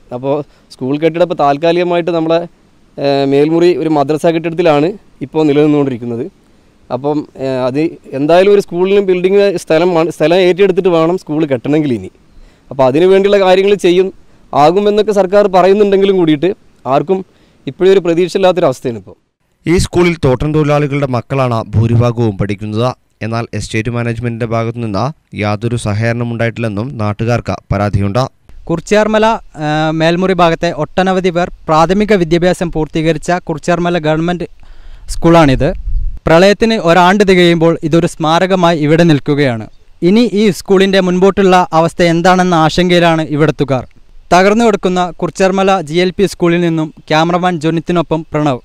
S14: അപ്പോൾ സ്കൂൾ കെട്ടിടം ഇപ്പോൾ താൽക്കാലികമായിട്ട് നമ്മളെ മേൽമുറി ഒരു മദ്രസ കെട്ടിടത്തിലാണ് ഇപ്പോൾ നിലനിന്നുകൊണ്ടിരിക്കുന്നത്. അപ്പം അത് എന്തായാലും ഒരു സ്കൂളിലും ബിൽഡിംഗ് സ്ഥലം സ്ഥലം ഏറ്റെടുത്തിട്ട് വേണം സ്കൂൾ കെട്ടണമെങ്കിൽ ഇനി. അപ്പോൾ അതിനു വേണ്ടിയുള്ള കാര്യങ്ങൾ ചെയ്യും ആകുമെന്നൊക്കെ സർക്കാർ പറയുന്നുണ്ടെങ്കിലും കൂടിയിട്ട് ആർക്കും ഇപ്പോഴും ഒരു പ്രതീക്ഷയില്ലാത്തൊരവസ്ഥയാണ് ഇപ്പോൾ.
S2: ഈ സ്കൂളിൽ തോട്ടം തൊഴിലാളികളുടെ മക്കളാണ് ഭൂരിഭാഗവും പഠിക്കുന്നത്. എന്നാൽ എസ്റ്റേറ്റ് മാനേജ്മെന്റിന്റെ ഭാഗത്തുനിന്ന് യാതൊരു സഹകരണം ഉണ്ടായിട്ടില്ലെന്നും നാട്ടുകാർക്ക് പരാതിയുണ്ട്.
S15: കുറിച്യാർമല മേൽമുറി ഭാഗത്തെ ഒട്ടനവധി പേർ പ്രാഥമിക വിദ്യാഭ്യാസം പൂർത്തീകരിച്ച കുറിച്യാർമല ഗവൺമെൻറ് സ്കൂളാണിത്. പ്രളയത്തിന് ഒരാണ്ട് തികയുമ്പോൾ ഇതൊരു സ്മാരകമായി ഇവിടെ നിൽക്കുകയാണ്. ഇനി ഈ സ്കൂളിൻ്റെ മുൻപോട്ടുള്ള അവസ്ഥ എന്താണെന്ന ആശങ്കയിലാണ് ഇവിടത്തുകാർ. തകർന്നു കിടക്കുന്ന കുറിച്യാർമല ജി എൽ പി സ്കൂളിൽ നിന്നും ക്യാമറമാൻ ജോനിത്തിനൊപ്പം പ്രണവ്.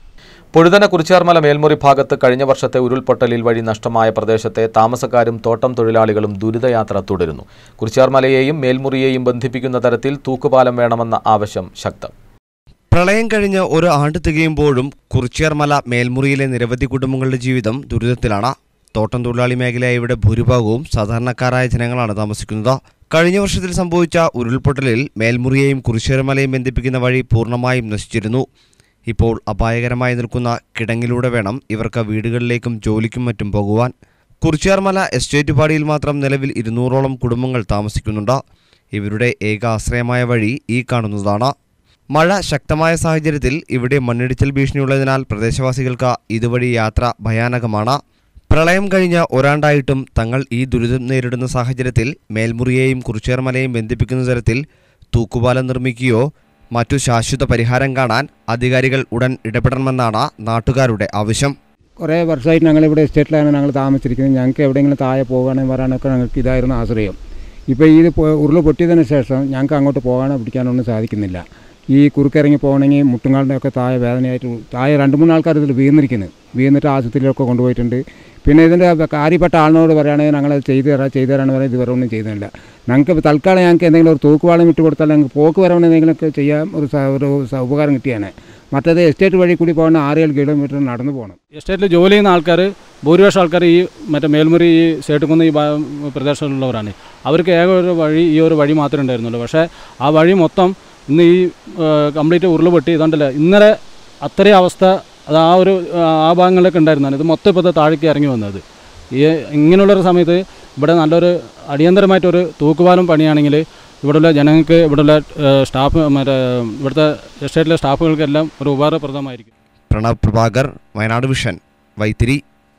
S1: പൊഴുതന കുറിച്യാർമല മേൽമുറി ഭാഗത്ത് കഴിഞ്ഞ വർഷത്തെ ഉരുൾപൊട്ടലിൽ വഴി നഷ്ടമായ പ്രദേശത്തെ താമസക്കാരും തോട്ടം തൊഴിലാളികളും ദുരിതയാത്ര തുടരുന്നു. കുറിച്യാർമലയെയും മേൽമുറിയെയും ബന്ധിപ്പിക്കുന്ന തരത്തിൽ തൂക്കുപാലം വേണമെന്ന ആവശ്യം ശക്തം.
S2: പ്രളയം കഴിഞ്ഞ് ഒരു ആണ്ട് തികയുമ്പോഴും കുറിച്യാർമല മേൽമുറിയിലെ നിരവധി കുടുംബങ്ങളുടെ ജീവിതം ദുരിതത്തിലാണ്. തോട്ടം തൊഴിലാളി മേഖലയായ ഇവിടെ ഭൂരിഭാഗവും സാധാരണക്കാരായ ജനങ്ങളാണ് താമസിക്കുന്നത്. കഴിഞ്ഞ വർഷത്തിൽ സംഭവിച്ച ഉരുൾപൊട്ടലിൽ മേൽമുറിയെയും കുറിച്യാർമലയും ബന്ധിപ്പിക്കുന്ന വഴി പൂർണ്ണമായും നശിച്ചിരുന്നു. ഇപ്പോൾ അപായകരമായി നിൽക്കുന്ന കിടങ്ങിലൂടെ വേണം ഇവർക്ക് വീടുകളിലേക്കും ജോലിക്കും മറ്റും പോകുവാൻ. കുറിച്യാർമല എസ്റ്റേറ്റ് പാടിയിൽ മാത്രം നിലവിൽ ഇരുന്നൂറോളം കുടുംബങ്ങൾ താമസിക്കുന്നുണ്ട്. ഇവരുടെ ഏക ആശ്രയമായ വഴി ഈ കാണുന്നതാണ്. മഴ ശക്തമായ സാഹചര്യത്തിൽ ഇവിടെ മണ്ണിടിച്ചിൽ ഭീഷണിയുള്ളതിനാൽ പ്രദേശവാസികൾക്ക് ഇതുവഴി യാത്ര ഭയാനകമാണ്. പ്രളയം കഴിഞ്ഞ ഒരാണ്ടായിട്ടും തങ്ങൾ ഈ ദുരിതം നേരിടുന്ന സാഹചര്യത്തിൽ മേൽമുറിയെയും കുറിച്യാർമലയും ബന്ധിപ്പിക്കുന്ന തരത്തിൽ തൂക്കുപാലം നിർമ്മിക്കുകയോ മറ്റു ശാശ്വത പരിഹാരം കാണാൻ അധികാരികൾ ഉടൻ ഇടപെടണമെന്നാണ് നാട്ടുകാരുടെ ആവശ്യം.
S16: കുറേ വർഷമായിട്ട് ഞങ്ങളിവിടെ എസ്റ്റേറ്റിലാണ് ഞങ്ങൾ താമസിച്ചിരിക്കുന്നത്. ഞങ്ങൾക്ക് എവിടെയെങ്കിലും താഴെ പോകാനും വരാനൊക്കെ ഞങ്ങൾക്ക് ഇതായിരുന്നു ആശ്രയം. ഇപ്പോൾ ഇത് ഉരുൾ പൊട്ടിയതിന് ശേഷം ഞങ്ങൾക്ക് അങ്ങോട്ട് പോകാനോ പിടിക്കാനൊന്നും സാധിക്കുന്നില്ല. ഈ കുറുക്കിറങ്ങി പോകണമെങ്കിൽ മുട്ടുങ്കാലിൻ്റെ ഒക്കെ താഴെ വേദനയായിട്ട് താഴെ രണ്ട് മൂന്ന് ആൾക്കാർ ഇതിൽ വീന്നിരിക്കുന്നു. വീന്നിട്ട് ആശുപത്രിയിലൊക്കെ കൊണ്ടുപോയിട്ടുണ്ട്. പിന്നെ ഇതിൻ്റെ കാര്യപ്പെട്ട ആളിനോട് പറയുകയാണെങ്കിൽ ഞങ്ങളത് ചെയ്തു തരാം ചെയ്തു തരാമെന്ന് പറയാൻ ഇതുവരെ ഒന്നും ചെയ്യുന്നില്ല. ഞങ്ങൾക്ക് തൽക്കാലം ഞങ്ങൾക്ക് എന്തെങ്കിലും ഒരു തൂക്കുപാലം ഇട്ട് കൊടുത്താൽ ഞങ്ങൾക്ക് പോക്ക് വരവന് എന്തെങ്കിലുമൊക്കെ ചെയ്യാൻ ഒരു ഒരു ഉപകാരം കിട്ടിയാണ്. മറ്റേത് എസ്റ്റേറ്റ് വഴി കൂടി പോകണം ആറേഴ് കിലോമീറ്റർ നടന്നു പോകണം.
S17: എസ്റ്റേറ്റിൽ ജോലി ചെയ്യുന്ന ആൾക്കാർ ഭൂരിപക്ഷം ആൾക്കാർ ഈ മറ്റേ മേൽമുറി ഈ സേട്ടുകുന്ന് ഈ പ്രദേശത്തുള്ളവരാണ്. അവർക്ക് ഏക ഒരു വഴി ഈ ഒരു വഴി മാത്രമേ ഉണ്ടായിരുന്നുള്ളൂ. പക്ഷേ ആ വഴി മൊത്തം ഇന്ന് ഈ കംപ്ലീറ്റ് ഉരുള് പൊട്ടി ഇതുകൊണ്ടല്ല ഇന്നലെ അത്രയും അവസ്ഥ അത് ആ ഒരു ആ ഭാഗങ്ങളിലൊക്കെ ഉണ്ടായിരുന്നാണ്. ഇത് മൊത്തം ഇപ്പോൾ താഴേക്ക് ഇറങ്ങി വന്നത്. ഈ ഇങ്ങനെയുള്ളൊരു സമയത്ത് ഇവിടെ നല്ലൊരു അടിയന്തരമായിട്ടൊരു തൂക്കുപാലം പണിയാണെങ്കിൽ ഇവിടെയുള്ള ജനങ്ങൾക്ക് ഇവിടെയുള്ള സ്റ്റാഫ് മറ്റേ ഇവിടുത്തെ എസ്റ്റേറ്റിലെ സ്റ്റാഫുകൾക്കെല്ലാം ഒരു ഉപകാരപ്രദമായിരിക്കും.
S2: പ്രണവ് പ്രഭാകർ, വയനാട് വിഷൻ, വൈത്തിരി.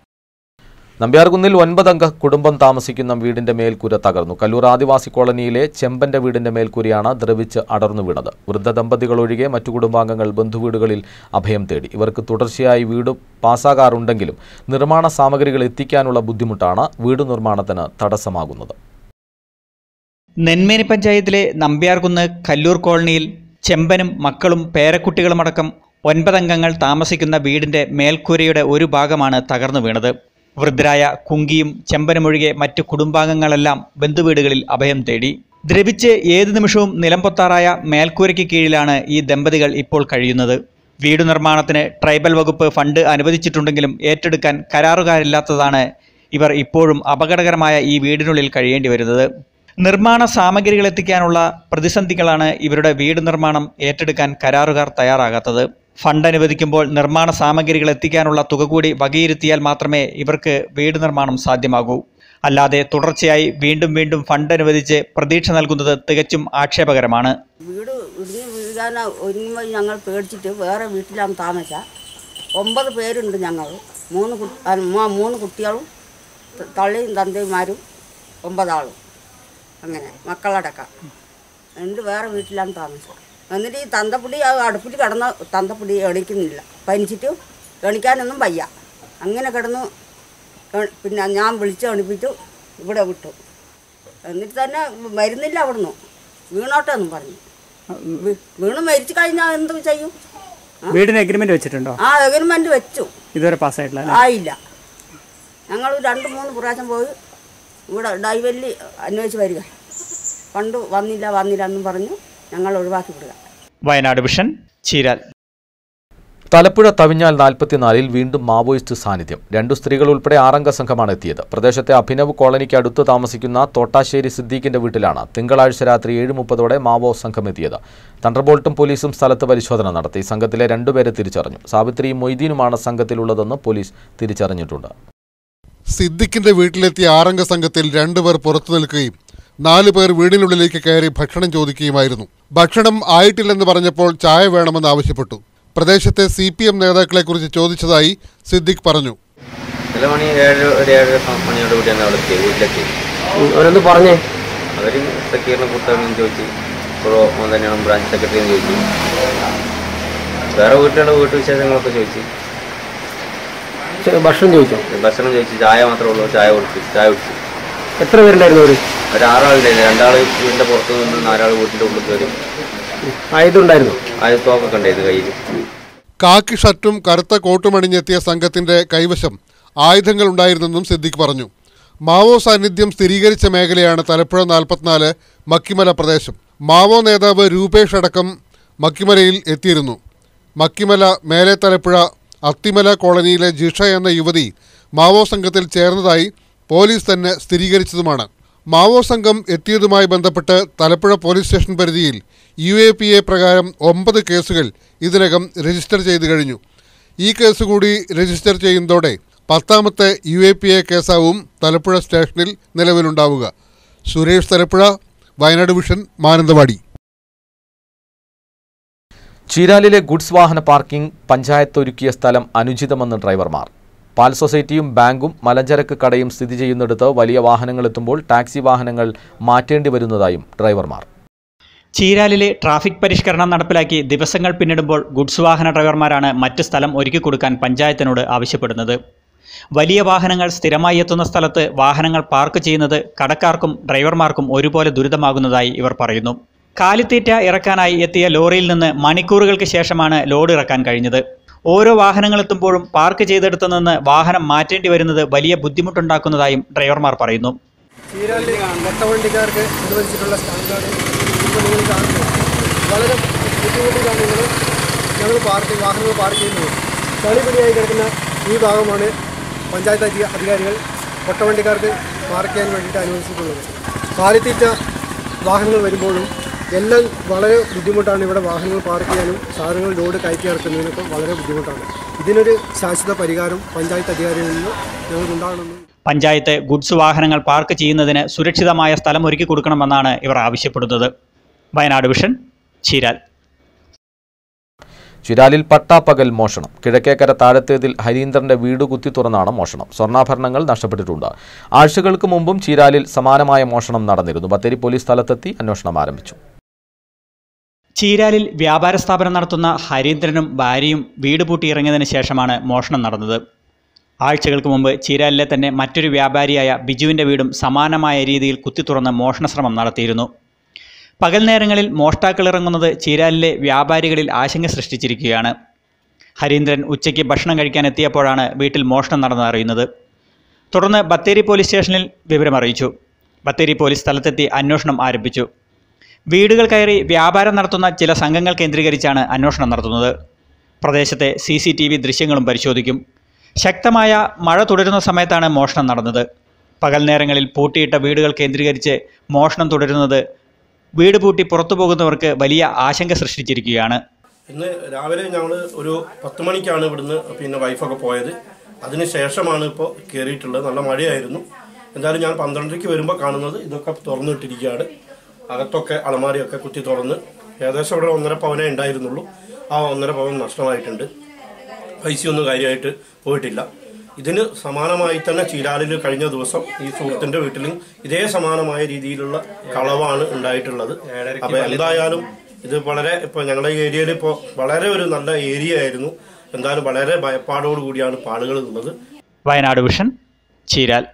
S1: നമ്പ്യാർകുന്നിൽ ഒൻപതംഗ കുടുംബം താമസിക്കുന്ന വീടിന്റെ മേൽക്കൂര തകർന്നു. കല്ലൂർ ആദിവാസി കോളനിയിലെ ചെമ്പന്റെ വീടിന്റെ മേൽക്കൂരയാണ് ദ്രവിച്ച് അടർന്നു വീണത്. വൃദ്ധ ദമ്പതികൾ ഒഴികെ മറ്റു കുടുംബാംഗങ്ങൾ ബന്ധുവീടുകളിൽ അഭയം തേടി. ഇവർക്ക് തുടർച്ചയായി വീട് പാസ്സാകാറുണ്ടെങ്കിലും നിർമ്മാണ സാമഗ്രികൾ എത്തിക്കാനുള്ള ബുദ്ധിമുട്ടാണ് വീട് നിർമ്മാണത്തിന് തടസ്സമാകുന്നത്.
S18: നെന്മേനി പഞ്ചായത്തിലെ നമ്പ്യാർകുന്ന് കല്ലൂർ കോളനിയിൽ ചെമ്പനും മക്കളും പേരക്കുട്ടികളുമടക്കം ഒൻപതംഗങ്ങൾ താമസിക്കുന്ന വീടിന്റെ മേൽക്കൂരയുടെ ഒരു ഭാഗമാണ് തകർന്നു വീണത്. വൃദ്ധരായ കുങ്കിയും ചെമ്പനുമൊഴികെ മറ്റു കുടുംബാംഗങ്ങളെല്ലാം ബന്ധുവീടുകളിൽ അഭയം തേടി. ദ്രവിച്ച് ഏതു നിമിഷവും നിലംപൊത്താറായ മേൽക്കൂരയ്ക്ക് കീഴിലാണ് ഈ ദമ്പതികൾ ഇപ്പോൾ കഴിയുന്നത്. വീടു നിർമ്മാണത്തിന് ട്രൈബൽ വകുപ്പ് ഫണ്ട് അനുവദിച്ചിട്ടുണ്ടെങ്കിലും ഏറ്റെടുക്കാൻ കരാറുകാരില്ലാത്തതാണ് ഇവർ ഇപ്പോഴും അപകടകരമായ ഈ വീടിനുള്ളിൽ കഴിയേണ്ടി വരുന്നത്. നിർമ്മാണ സാമഗ്രികൾ എത്തിക്കാനുള്ള പ്രതിസന്ധികളാണ് ഇവരുടെ വീട് നിർമ്മാണം ഏറ്റെടുക്കാൻ കരാറുകാർ തയ്യാറാകാത്തത്. ഫണ്ട് അനുവദിക്കുമ്പോൾ നിർമ്മാണ സാമഗ്രികൾ എത്തിക്കാനുള്ള തുക കൂടി വകയിരുത്തിയാൽ മാത്രമേ ഇവർക്ക് വീട് നിർമ്മാണം സാധ്യമാകൂ. അല്ലാതെ തുടർച്ചയായി വീണ്ടും വീണ്ടും ഫണ്ട് അനുവദിച്ച് പ്രതീക്ഷ നൽകുന്നത് തികച്ചും ആക്ഷേപകരമാണ്.
S19: വീട് ഇടിഞ്ഞ് വീഴാൻ ഒരുങ്ങുമ്പോൾ ഞങ്ങൾ പേടിച്ചിട്ട് വേറെ വീട്ടിലാണ് താമസം. ഒമ്പത് പേരുണ്ട് ഞങ്ങൾ. മൂന്ന് മൂന്ന് കുട്ടികളും തള്ളിയും തന്തയുമാരും ഒമ്പതാളും അങ്ങനെ മക്കളടക്കം. എന്നിട്ട് വേറെ വീട്ടിലാണ് താമസം. എന്നിട്ട് ഈ തന്തപ്പൊടി അടുപ്പിട്ട് കിടന്ന തന്തപ്പൊടി എണിക്കുന്നില്ല. പനിച്ചിട്ട് എണിക്കാനൊന്നും വയ്യ. അങ്ങനെ കിടന്നു. പിന്നെ ഞാൻ വിളിച്ച് എണിപ്പിച്ചു ഇവിടെ വിട്ടു. എന്നിട്ട് തന്നെ മരുന്നില്ല അവിടുന്ന് വീണോട്ടെന്നും പറഞ്ഞു. വീണ് മരിച്ചു കഴിഞ്ഞാൽ എന്ത് ചെയ്യും?
S20: വീടിന് എഗ്രിമെന്റ് വെച്ചിട്ടുണ്ടോ?
S19: ആ എഗ്രിമെന്റ് വെച്ചു.
S20: ഇതുവരെ പാസ്സായിട്ടില്ല.
S19: ആയില്ല. ഞങ്ങൾ രണ്ട് മൂന്ന് പ്രാവശ്യം പോയി ഇവിടെ ഡൈവല്ലി അന്വേഷിച്ച് വരിക. ഫണ്ട് വന്നില്ല വന്നില്ല എന്നും പറഞ്ഞു ഞങ്ങൾ ഒഴിവാക്കി വിടുക.
S18: വയനാട് വിഷൻ, ചീരാൽ.
S1: തലപ്പുഴ തവിഞ്ഞാൽ നാൽപ്പത്തിനാലിൽ വീണ്ടും മാവോയിസ്റ്റ് സാന്നിധ്യം. രണ്ടു സ്ത്രീകൾ ഉൾപ്പെടെ ആറംഗ സംഘമാണ് എത്തിയത്. പ്രദേശത്തെ അഭിനവ് കോളനിക്ക് അടുത്ത് താമസിക്കുന്ന തോട്ടാശ്ശേരി സിദ്ദീഖിന്റെ വീട്ടിലാണ് തിങ്കളാഴ്ച രാത്രി ഏഴ് മുപ്പതോടെ മാവോ സംഘം എത്തിയത്. തണ്ടർബോൾട്ടും പോലീസും സ്ഥലത്ത് പരിശോധന നടത്തി. സംഘത്തിലെ രണ്ടുപേരെ തിരിച്ചറിഞ്ഞു. സാവിത്രിയും മൊയ്തീനുമാണ് സംഘത്തിലുള്ളതെന്ന് പോലീസ് തിരിച്ചറിഞ്ഞിട്ടുണ്ട്.
S7: സിദ്ദീഖിന്റെ വീട്ടിലെത്തിയ ആറംഗ സംഘത്തിൽ രണ്ടുപേർ പുറത്തു നിൽക്കുകയും നാലു പേർ വീടിനുള്ളിലേക്ക് കയറി ഭക്ഷണം ചോദിക്കുകയുമായിരുന്നു. ഭക്ഷണം ആയിട്ടില്ലെന്ന് പറഞ്ഞപ്പോൾ ചായ വേണമെന്ന് ആവശ്യപ്പെട്ടു. പ്രദേശത്തെ സി പി എം നേതാക്കളെ കുറിച്ച് ചോദിച്ചതായി സിദ്ദീഖ് പറഞ്ഞു.
S9: അവരൊന്ന് പറഞ്ഞേ അവർ സക്കീറിനെ പുറത്താണെന്ന് ചോദിച്ചു. ഇപ്പോൾ തന്നെയാണ് ബ്രാഞ്ച് സെക്രട്ടറിന്ന് ചോദിച്ചു. വേറെ വീട്ടിലുള്ള വീട്ടു വിശേഷങ്ങളൊക്കെ ചോദിച്ചു. ഭക്ഷണം ചോദിച്ചോ? ഭക്ഷണം ചോദിച്ചു. ചായ മാത്രമേ ഉള്ളൂ. ചായ കൊടുത്തു. ചായ കുടിച്ചു. എത്ര പേരുണ്ടായിരുന്നു? അവർ ഒരു ആറാളുണ്ടായിരുന്നു. രണ്ടാൾ വീടിൻ്റെ പുറത്തു നിന്ന് നാലാൾ വീട്ടിൻ്റെ ഉള്ളിൽ കയറി. ആയുധമുണ്ടായിരുന്നു. ആയുധത്തോക്കൊക്കെ ഉണ്ടായിരുന്നു കയ്യിൽ.
S7: കാക്കി ഷർട്ടും കറുത്ത കോട്ടുമണിഞ്ഞെത്തിയ സംഘത്തിന്റെ കൈവശം ആയുധങ്ങൾ ഉണ്ടായിരുന്നെന്നും സിദ്ദീഖ് പറഞ്ഞു. മാവോ സാന്നിധ്യം സ്ഥിരീകരിച്ച മേഖലയാണ് തലപ്പുഴ നാൽപ്പത്തിനാല് മക്കിമല പ്രദേശം. മാവോ നേതാവ് രൂപേഷ് അടക്കം മക്കിമലയിൽ എത്തിയിരുന്നു. മക്കിമല മേലെ തലപ്പുഴ അത്തിമല കോളനിയിലെ ജിഷ എന്ന യുവതി മാവോ സംഘത്തിൽ ചേർന്നതായി പോലീസ് തന്നെ സ്ഥിരീകരിച്ചതുമാണ്. മാവോ സംഘം എത്തിയതുമായി ബന്ധപ്പെട്ട് തലപ്പുഴ പോലീസ് സ്റ്റേഷൻ പരിധിയിൽ യു എ പി എ പ്രകാരം ഒമ്പത് കേസുകൾ ഇതിനകം രജിസ്റ്റർ ചെയ്തു കഴിഞ്ഞു. ഈ കേസ് കൂടി രജിസ്റ്റർ ചെയ്യുന്നതോടെ പത്താമത്തെ യു എ പി എ കേസാവും തലപ്പുഴ സ്റ്റേഷനിൽ നിലവിലുണ്ടാവുക. സുരേഷ് തലപ്പുഴ, വയനാട് വിഷൻ, മാനന്തവാടി.
S1: ചീരാലിലെ ഗുഡ്സ് വാഹന പാർക്കിംഗ് പഞ്ചായത്ത് ഒരുക്കിയ സ്ഥലം അനുചിതമെന്ന് ഡ്രൈവർമാർ. പാൽ സൊസൈറ്റിയും ബാങ്കും മലഞ്ചരക്ക് കടയും സ്ഥിതി ചെയ്യുന്നിടത്ത് വലിയ വാഹനങ്ങൾ എത്തുമ്പോൾ ടാക്സി വാഹനങ്ങൾ മാറ്റേണ്ടി വരുന്നതായും ഡ്രൈവർമാർ.
S18: ചീരാലിലെ ട്രാഫിക് പരിഷ്കരണം നടപ്പിലാക്കി ദിവസങ്ങൾ പിന്നിടുമ്പോൾ ഗുഡ്സ് വാഹന ഡ്രൈവർമാരാണ് മറ്റ് സ്ഥലം ഒരുക്കിക്കൊടുക്കാൻ പഞ്ചായത്തിനോട് ആവശ്യപ്പെടുന്നത്. വലിയ വാഹനങ്ങൾ സ്ഥിരമായി എത്തുന്ന സ്ഥലത്ത് വാഹനങ്ങൾ പാർക്ക് ചെയ്യുന്നത് കടക്കാർക്കും ഡ്രൈവർമാർക്കും ഒരുപോലെ ദുരിതമാകുന്നതായി ഇവർ പറയുന്നു. കാലിത്തീറ്റ ഇറക്കാനായി എത്തിയ ലോറിയിൽ നിന്ന് മണിക്കൂറുകൾക്ക് ശേഷമാണ് ലോഡ് ഇറക്കാൻ കഴിഞ്ഞത്. ഓരോ വാഹനങ്ങൾ എത്തുമ്പോഴും പാർക്ക് ചെയ്തെടുത്തു നിന്ന് വാഹനം മാറ്റേണ്ടി വരുന്നത് വലിയ ബുദ്ധിമുട്ടുണ്ടാക്കുന്നതായും ഡ്രൈവർമാർ പറയുന്നു.
S21: ചീരാലിൽ മൊട്ടവണ്ടിക്കാർക്ക് അനുവദിച്ചിട്ടുള്ള സ്റ്റാൻഡാണ് ഇപ്പോൾ നിങ്ങൾ കാണുന്നത്. വളരെ ബുദ്ധിമുട്ടിലാണ് നിങ്ങൾ ഞങ്ങൾ പാർക്ക് വാഹനങ്ങൾ പാർക്ക് ചെയ്യുന്നത്. ചളിപിടിയായി കിടക്കുന്ന ഈ ഭാഗമാണ് പഞ്ചായത്ത് അധികാരികൾ മൊട്ടവണ്ടിക്കാർക്ക് പാർക്ക് ചെയ്യാൻ വേണ്ടിയിട്ട് അനുവദിച്ചിട്ടുള്ളത്. കാലിത്തീറ്റ വാഹനങ്ങൾ വരുമ്പോഴും എല്ലാം വളരെ ബുദ്ധിമുട്ടാണ്. ഇവിടെ വാഹനങ്ങൾ പാർക്ക് ചെയ്യാനും സാധനങ്ങൾ ലോഡ് കയറ്റി ഇറക്കുന്നതിനൊക്കെ വളരെ ബുദ്ധിമുട്ടാണ്. ഇതിനൊരു ശാശ്വത പരിഹാരം പഞ്ചായത്ത് അധികാരികളിൽ നിന്ന് ഞങ്ങൾക്കുണ്ടാകണമെന്ന്.
S18: പഞ്ചായത്ത് ഗുഡ്സ് വാഹനങ്ങൾ പാർക്ക് ചെയ്യുന്നതിന് സുരക്ഷിതമായ സ്ഥലം ഒരുക്കി കൊടുക്കണമെന്നാണ് ഇവർ ആവശ്യപ്പെടുന്നത്. വയനാട് വിഷൻ, ചീരാൽ.
S1: ചീരാലിൽ പട്ടാപ്പകൽ മോഷണം. കിഴക്കേക്കര താഴത്തേതിൽ ഹരീന്ദ്രന്റെ വീട് കുത്തി തുറന്നാണ് മോഷണം. സ്വർണ്ണാഭരണങ്ങൾ നഷ്ടപ്പെട്ടിട്ടുണ്ട്. ആഴ്ചകൾക്ക് മുമ്പും ചീരാലിൽ സമാനമായ മോഷണം നടന്നിരുന്നു. ബത്തേരി പോലീസ് സ്ഥലത്തെത്തി അന്വേഷണം ആരംഭിച്ചു.
S18: ചീരാലിൽ വ്യാപാര സ്ഥാപനം നടത്തുന്ന ഹരീന്ദ്രനും ഭാര്യയും വീട് പൂട്ടി ഇറങ്ങിയതിനു ശേഷമാണ് മോഷണം നടന്നത്. ആഴ്ചകൾക്ക് മുമ്പ് ചീരാലിലെ തന്നെ മറ്റൊരു വ്യാപാരിയായ ബിജുവിൻ്റെ വീടും സമാനമായ രീതിയിൽ കുത്തിത്തുറന്ന് മോഷണശ്രമം നടത്തിയിരുന്നു. പകൽ നേരങ്ങളിൽ മോഷ്ടാക്കൾ ഇറങ്ങുന്നത് ചീരാലിലെ വ്യാപാരികളിൽ ആശങ്ക സൃഷ്ടിച്ചിരിക്കുകയാണ്. ഹരീന്ദ്രൻ ഉച്ചയ്ക്ക് ഭക്ഷണം കഴിക്കാൻ എത്തിയപ്പോഴാണ് വീട്ടിൽ മോഷണം നടന്നറിയുന്നത്. തുടർന്ന് ബത്തേരി പോലീസ് സ്റ്റേഷനിൽ വിവരമറിയിച്ചു. ബത്തേരി പോലീസ് സ്ഥലത്തെത്തി അന്വേഷണം ആരംഭിച്ചു. വീടുകൾ കയറി വ്യാപാരം നടത്തുന്ന ചില സംഘങ്ങൾ കേന്ദ്രീകരിച്ചാണ് അന്വേഷണം നടത്തുന്നത്. പ്രദേശത്തെ സി സി ടി വി ദൃശ്യങ്ങളും പരിശോധിക്കും. ശക്തമായ മഴ തുടരുന്ന സമയത്താണ് മോഷണം നടന്നത്. പകൽ നേരങ്ങളിൽ പൂട്ടിയിട്ട വീടുകൾ കേന്ദ്രീകരിച്ച് മോഷണം തുടരുന്നത് വീട് പൂട്ടി പുറത്തു പോകുന്നവർക്ക് വലിയ ആശങ്ക സൃഷ്ടിച്ചിരിക്കുകയാണ്.
S22: ഇന്ന് രാവിലെ ഞങ്ങൾ ഒരു പത്ത് മണിക്കാണ് ഇവിടുന്ന് പിന്നെ വൈഫൊക്കെ പോയത്. അതിന് ശേഷമാണ് ഇപ്പോൾ കയറിയിട്ടുള്ളത്. നല്ല മഴയായിരുന്നു. എന്തായാലും ഞാൻ പന്ത്രണ്ടരയ്ക്ക് വരുമ്പോൾ കാണുന്നത് ഇതൊക്കെ തുറന്നിട്ടിരിക്കുകയാണ്. അകത്തൊക്കെ അലമാരിയൊക്കെ കുത്തി തുറന്ന് ഏകദേശം ഇവിടെ ഒന്നര പവനേ ഉണ്ടായിരുന്നുള്ളൂ. ആ ഒന്നര പവൻ നഷ്ടമായിട്ടുണ്ട്. പൈസയൊന്നും കാര്യമായിട്ട് പോയിട്ടില്ല. ഇതിന് സമാനമായി തന്നെ ചീരാലിൽ കഴിഞ്ഞ ദിവസം ഈ സുഹൃത്തിൻ്റെ വീട്ടിലും ഇതേ സമാനമായ രീതിയിലുള്ള കളവാണ് ഉണ്ടായിട്ടുള്ളത്. അപ്പോൾ എന്തായാലും ഇത് വളരെ ഇപ്പോൾ ഞങ്ങളുടെ ഏരിയയിൽ ഇപ്പോൾ വളരെ ഒരു നല്ല ഏരിയ ആയിരുന്നു. എന്തായാലും വളരെ ഭയപ്പാടോടുകൂടിയാണ് ആളുകൾ ഉള്ളത്.
S18: വയനാട് വിഷൻ, ചീരാൽ.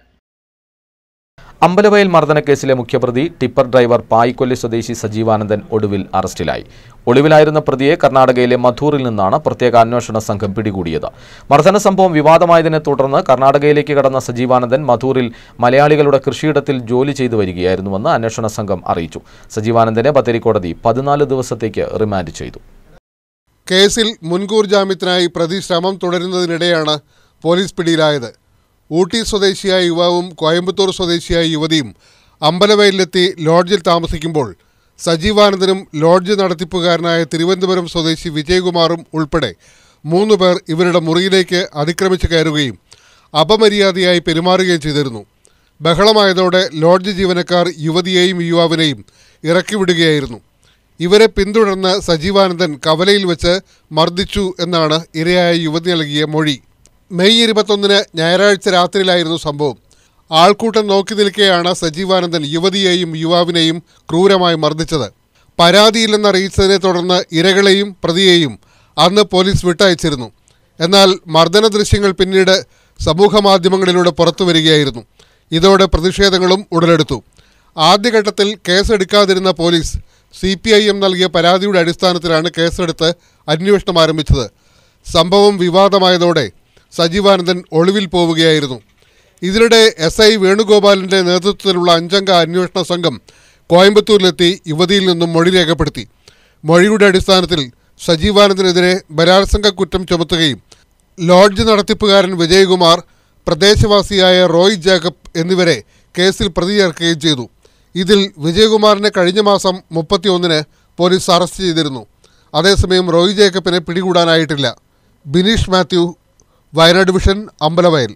S1: അമ്പലവയൽ മർദ്ദനക്കേസിലെ മുഖ്യപ്രതി ടിപ്പർ ഡ്രൈവർ പായിക്കൊല്ലി സ്വദേശി സജീവാനന്ദൻ ഒടുവിൽ അറസ്റ്റിലായി. ഒളിവിലായിരുന്ന പ്രതിയെ കർണാടകയിലെ മധൂറിൽ നിന്നാണ് പ്രത്യേക അന്വേഷണ സംഘം പിടികൂടിയത്. മർദ്ദന സംഭവം വിവാദമായതിനെ തുടർന്ന് കർണാടകയിലേക്ക് കടന്ന സജീവാനന്ദൻ മധൂറിൽ മലയാളികളുടെ കൃഷിയിടത്തിൽ ജോലി ചെയ്തു വരികയായിരുന്നുവെന്ന് അന്വേഷണ സംഘം അറിയിച്ചു. സജീവാനന്ദനെ ബത്തേരി കോടതി പതിനാല് ദിവസത്തേക്ക് റിമാൻഡ് ചെയ്തു.
S7: കേസിൽ മുൻകൂർ ജാമ്യത്തിനായി പ്രതി ശ്രമം തുടരുന്നതിനിടെയാണ് പോലീസ് പിടിയിലായത്. ഊട്ടി സ്വദേശിയായ യുവാവും കോയമ്പത്തൂർ സ്വദേശിയായ യുവതിയും അമ്പലവയലിലെത്തി ലോഡ്ജിൽ താമസിക്കുമ്പോൾ സജീവാനന്ദനും ലോഡ്ജ് നടത്തിപ്പുകാരനായ തിരുവനന്തപുരം സ്വദേശി വിജയകുമാറും ഉൾപ്പെടെ മൂന്ന് പേർ ഇവരുടെ മുറിയിലേക്ക് അതിക്രമിച്ച് കയറുകയും അപമര്യാദയായി പെരുമാറുകയും ചെയ്തിരുന്നു. ബഹളമായതോടെ ലോഡ്ജ് ജീവനക്കാർ യുവതിയെയും യുവാവിനെയും ഇറക്കിവിടുകയായിരുന്നു. ഇവരെ പിന്തുടർന്ന് സജീവാനന്ദൻ കവലയിൽ വെച്ച് മർദ്ദിച്ചു എന്നാണ് ഇരയായ യുവതി നൽകിയ മൊഴി. മെയ് ഇരുപത്തൊന്നിന് ഞായറാഴ്ച രാത്രിയിലായിരുന്നു സംഭവം. ആൾക്കൂട്ടം നോക്കി നിൽക്കെയാണ് സജീവാനന്ദൻ യുവതിയെയും യുവാവിനെയും ക്രൂരമായി മർദ്ദിച്ചത്. പരാതിയില്ലെന്നറിയിച്ചതിനെ തുടർന്ന് ഇരകളെയും പ്രതിയെയും അന്ന് പോലീസ് വിട്ടയച്ചിരുന്നു. എന്നാൽ മർദ്ദന ദൃശ്യങ്ങൾ പിന്നീട് സമൂഹമാധ്യമങ്ങളിലൂടെ പുറത്തു വരികയായിരുന്നു. ഇതോടെ പ്രതിഷേധങ്ങളും ഉടലെടുത്തു. ആദ്യഘട്ടത്തിൽ കേസെടുക്കാതിരുന്ന police C P I M നൽകിയ പരാതിയുടെ അടിസ്ഥാനത്തിലാണ് കേസെടുത്ത് അന്വേഷണം ആരംഭിച്ചത്. സംഭവം വിവാദമായതോടെ സജീവാനന്ദൻ ഒളിവിൽ പോവുകയായിരുന്നു. ഇതിനിടെ എസ് ഐ വേണുഗോപാലിൻ്റെ നേതൃത്വത്തിലുള്ള അഞ്ചംഗ അന്വേഷണ സംഘം കോയമ്പത്തൂരിലെത്തി യുവതിയിൽ നിന്നും മൊഴി രേഖപ്പെടുത്തി. മൊഴിയുടെ അടിസ്ഥാനത്തിൽ സജീവാനന്ദനെതിരെ ബലാത്സംഗ കുറ്റം ചുമത്തുകയും ലോഡ്ജ് നടത്തിപ്പുകാരൻ വിജയകുമാർ, പ്രദേശവാസിയായ റോയ് ജേക്കബ് എന്നിവരെ കേസിൽ പ്രതി ചേർക്കുകയും ചെയ്തു. ഇതിൽ വിജയകുമാറിനെ കഴിഞ്ഞ മാസം മുപ്പത്തിയൊന്നിന് പോലീസ് അറസ്റ്റ് ചെയ്തിരുന്നു. അതേസമയം റോയ് ജേക്കബിനെ പിടികൂടാനായിട്ടില്ല. ബിനീഷ് മാത്യു, വയനാട് വിഷൻ, അമ്പലവയൽ.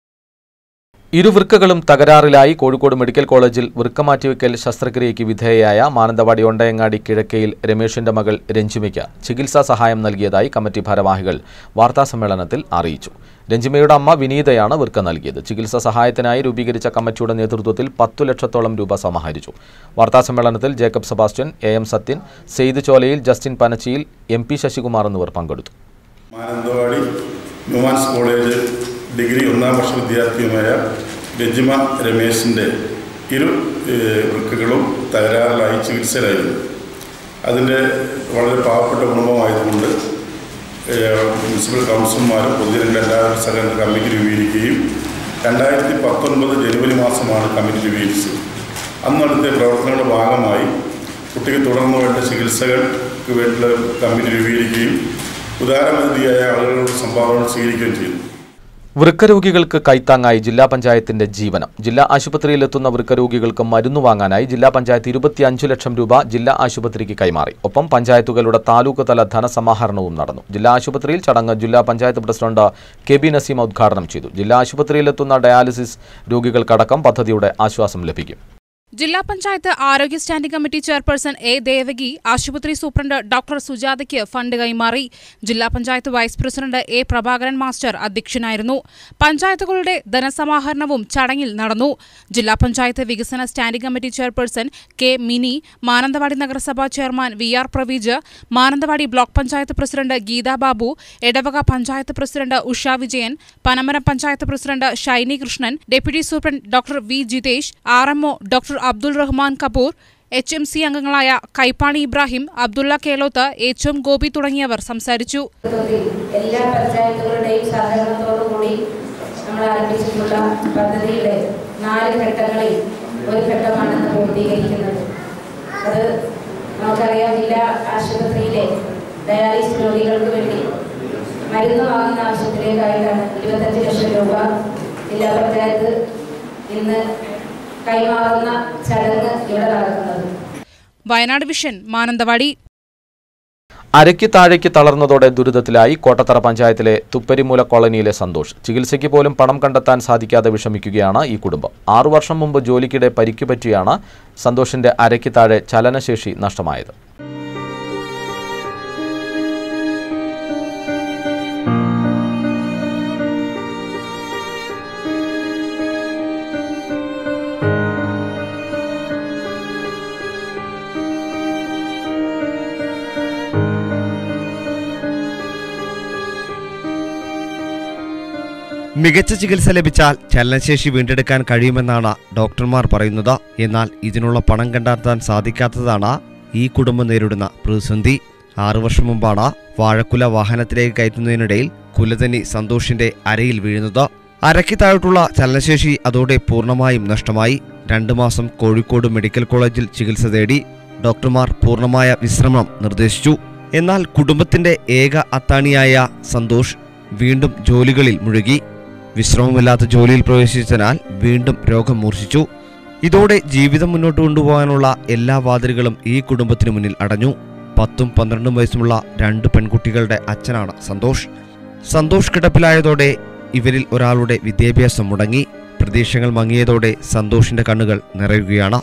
S1: ഇരുവൃക്കകളും തകരാറിലായി കോഴിക്കോട് മെഡിക്കൽ കോളേജിൽ വൃക്ക മാറ്റിവെക്കൽ ശസ്ത്രക്രിയയ്ക്ക് വിധേയയായ മാനന്തവാടി ഒണ്ടയങ്ങാടി കിഴക്കയിൽ രമേഷിന്റെ മകൾ രഞ്ജിമയ്ക്ക് ചികിത്സാ സഹായം നൽകിയതായി കമ്മിറ്റി ഭാരവാഹികൾ വാർത്താസമ്മേളനത്തിൽ അറിയിച്ചു. രഞ്ജിമയുടെ അമ്മ വിനീതയാണ് വൃക്ക നൽകിയത്. ചികിത്സാ സഹായത്തിനായി രൂപീകരിച്ച കമ്മിറ്റിയുടെ നേതൃത്വത്തിൽ പത്തു ലക്ഷത്തോളം രൂപ സമാഹരിച്ചു. വാർത്താസമ്മേളനത്തിൽ Jacob Sebastian, A M Sathyan, Sayed Cholayil, Justin Panachiyil, M P Sasikumar എന്നിവർ പങ്കെടുത്തു.
S3: മാനന്തവാടി ന്യൂമാൻസ് കോളേജ് ഡിഗ്രി ഒന്നാം വർഷ വിദ്യാർത്ഥിയുമായ രഞ്ജിമ രമേശിൻ്റെ ഇരു വൃക്കകളും തകരാറിലായി ചികിത്സയിലായിരുന്നു. അതിൻ്റെ വളരെ പാവപ്പെട്ട കുടുംബമായതുകൊണ്ട് മുനിസിപ്പൽ കൗൺസിലർമാരും പൊതുജനങ്ങളുടെ എല്ലാവരും സഹകരണ കമ്മിറ്റി രൂപീകരിക്കുകയും രണ്ടായിരത്തി പത്തൊൻപത് ജനുവരി മാസമാണ് കമ്മിറ്റി രൂപീകരിച്ചത്. അന്ന് നടത്തിയ പ്രവർത്തനങ്ങളുടെ ഭാഗമായി കുട്ടിക്ക് തുടർന്ന് വേണ്ട ചികിത്സകൾക്ക് വേണ്ടിയുള്ള കമ്മിറ്റി രൂപീകരിക്കുകയും ഉദാരമതിയായ ആളുകളുടെ സംഭാവന സ്വീകരിക്കുകയും ചെയ്തു.
S1: വൃക്കരോഗികൾക്ക് കൈത്താങ്ങായി ജില്ലാ പഞ്ചായത്തിന്റെ ജീവനം. ജില്ലാ ആശുപത്രിയിലെത്തുന്ന വൃക്കരോഗികൾക്ക് മരുന്ന് വാങ്ങാനായി ജില്ലാ പഞ്ചായത്ത് ഇരുപത്തിയഞ്ചു ലക്ഷം രൂപ ജില്ലാ ആശുപത്രിക്ക് കൈമാറി. ഒപ്പം പഞ്ചായത്തുകളുടെ താലൂക്ക് തല ധനസമാഹരണവും നടന്നു. ജില്ലാ ആശുപത്രിയിൽ ചടങ്ങ് ജില്ലാ panchayat president K B Naseema ഉദ്ഘാടനം ചെയ്തു. ജില്ലാ ആശുപത്രിയിലെത്തുന്ന ഡയാലിസിസ് രോഗികൾക്കടക്കം പദ്ധതിയുടെ ആശ്വാസം ലഭിക്കും.
S6: ജില്ലാ പഞ്ചായത്ത് ആരോഗ്യ standing committee chairperson A Devaki ആശുപത്രി സൂപ്രണ്ട് ഡോക്ടർ സുജാതയ്ക്ക് ഫണ്ട് കൈമാറി. ജില്ലാ panchayat vice president A Prabhakaran master അധ്യക്ഷനായിരുന്നു. പഞ്ചായത്തുകളുടെ ധനസമാഹരണവും ചടങ്ങിൽ നടന്നു. ജില്ലാ പഞ്ചായത്ത് വികസന standing committee chairperson K Mini, Mananthavady നഗരസഭാ chairman V R Praveej, Mananthavady block panchayat president Geetha Babu, Edavaka panchayat president Usha Vijayan, Panamaram panchayat president Shiny Krishnan, deputy superintendent doctor V Jithesh, R MO doctor Abdul Rahman Kapoor, H M C അംഗങ്ങളായ കൈപ്പാണി ഇബ്രാഹിം, അബ്ദുള്ള കേലോത്ത്, എച്ച് എം ഗോപി തുടങ്ങിയവർ സംസാരിച്ചു.
S4: എല്ലാ പഞ്ചായത്തുകളുടെയും സഹകരണത്തോടുകൂടി നമ്മൾ ആരംഭിച്ചിട്ടുള്ള പദ്ധതിയുടെ നാല് ഘട്ടങ്ങളിൽ ഒരു ഘട്ടമാണ് ഇന്ന് പൂർത്തീകരിക്കുന്നത്. അത് നമുക്കറിയാം, ജില്ലാ ആശുപത്രിയിലെ ഡയാലിസിസ് രോഗികൾക്ക് വേണ്ടി മരുന്ന് വാങ്ങുന്ന ആശുപത്രിയിലേക്കായിട്ടാണ് ഇരുപത്തഞ്ച് ലക്ഷം രൂപ ജില്ലാ പഞ്ചായത്ത് ഇന്ന് കൈമാറുന്ന ചടങ്ങ് ഇവിടെ നടക്കുന്നത്.
S6: വയനാട് വിഷൻ, മാനന്തവാടി.
S1: അരയ്ക്ക് താഴേക്ക് തളർന്നതോടെ ദുരിതത്തിലായി കോട്ടത്തറ പഞ്ചായത്തിലെ തുപ്പരിമൂല കോളനിയിലെ സന്തോഷ്. ചികിത്സയ്ക്ക് പോലും പണം കണ്ടെത്താൻ സാധിക്കാതെ വിഷമിക്കുകയാണ് ഈ കുടുംബം. ആറു വർഷം മുമ്പ് ജോലിക്കിടെ പരിക്കുപറ്റിയാണ് സന്തോഷിന്റെ അരയ്ക്ക് താഴെ ചലനശേഷി നഷ്ടമായത്.
S2: മികച്ച ചികിത്സ ലഭിച്ചാൽ ചലനശേഷി വീണ്ടെടുക്കാൻ കഴിയുമെന്നാണ് ഡോക്ടർമാർ പറയുന്നത്. എന്നാൽ ഇതിനുള്ള പണം കണ്ടെത്താൻ സാധിക്കാത്തതാണ് ഈ കുടുംബം നേരിടുന്ന പ്രതിസന്ധി. ആറു വർഷം മുമ്പാണ് വാഴക്കുല വാഹനത്തിലേക്ക് കയറ്റുന്നതിനിടയിൽ കുലതനി സന്തോഷിന്റെ അരയിൽ വീഴുന്നത്. അരയ്ക്ക് താഴോട്ടുള്ള ചലനശേഷി അതോടെ പൂർണ്ണമായും നഷ്ടമായി. രണ്ടു മാസം കോഴിക്കോട് മെഡിക്കൽ കോളേജിൽ ചികിത്സ തേടി. ഡോക്ടർമാർ പൂർണ്ണമായ വിശ്രമം നിർദ്ദേശിച്ചു. എന്നാൽ കുടുംബത്തിന്റെ ഏക അത്താണിയായ സന്തോഷ് വീണ്ടും ജോലികളിൽ മുഴുകി. വിശ്രമമില്ലാത്ത ജോലിയിൽ പ്രവേശിച്ചതിനാൽ വീണ്ടും രോഗം മൂർച്ഛിച്ചു. ഇതോടെ ജീവിതം മുന്നോട്ട് കൊണ്ടുപോകാനുള്ള എല്ലാ വാതിലുകളും ഈ കുടുംബത്തിനു മുന്നിൽ അടഞ്ഞു. പത്തും പന്ത്രണ്ടും വയസ്സുമുള്ള രണ്ട് പെൺകുട്ടികളുടെ അച്ഛനാണ് സന്തോഷ്. സന്തോഷ് കിടപ്പിലായതോടെ ഇവരിൽ ഒരാളുടെ വിദ്യാഭ്യാസം മുടങ്ങി. പ്രതീക്ഷകൾ മങ്ങിയതോടെ സന്തോഷിന്റെ കണ്ണുകൾ നിറയുകയാണ്.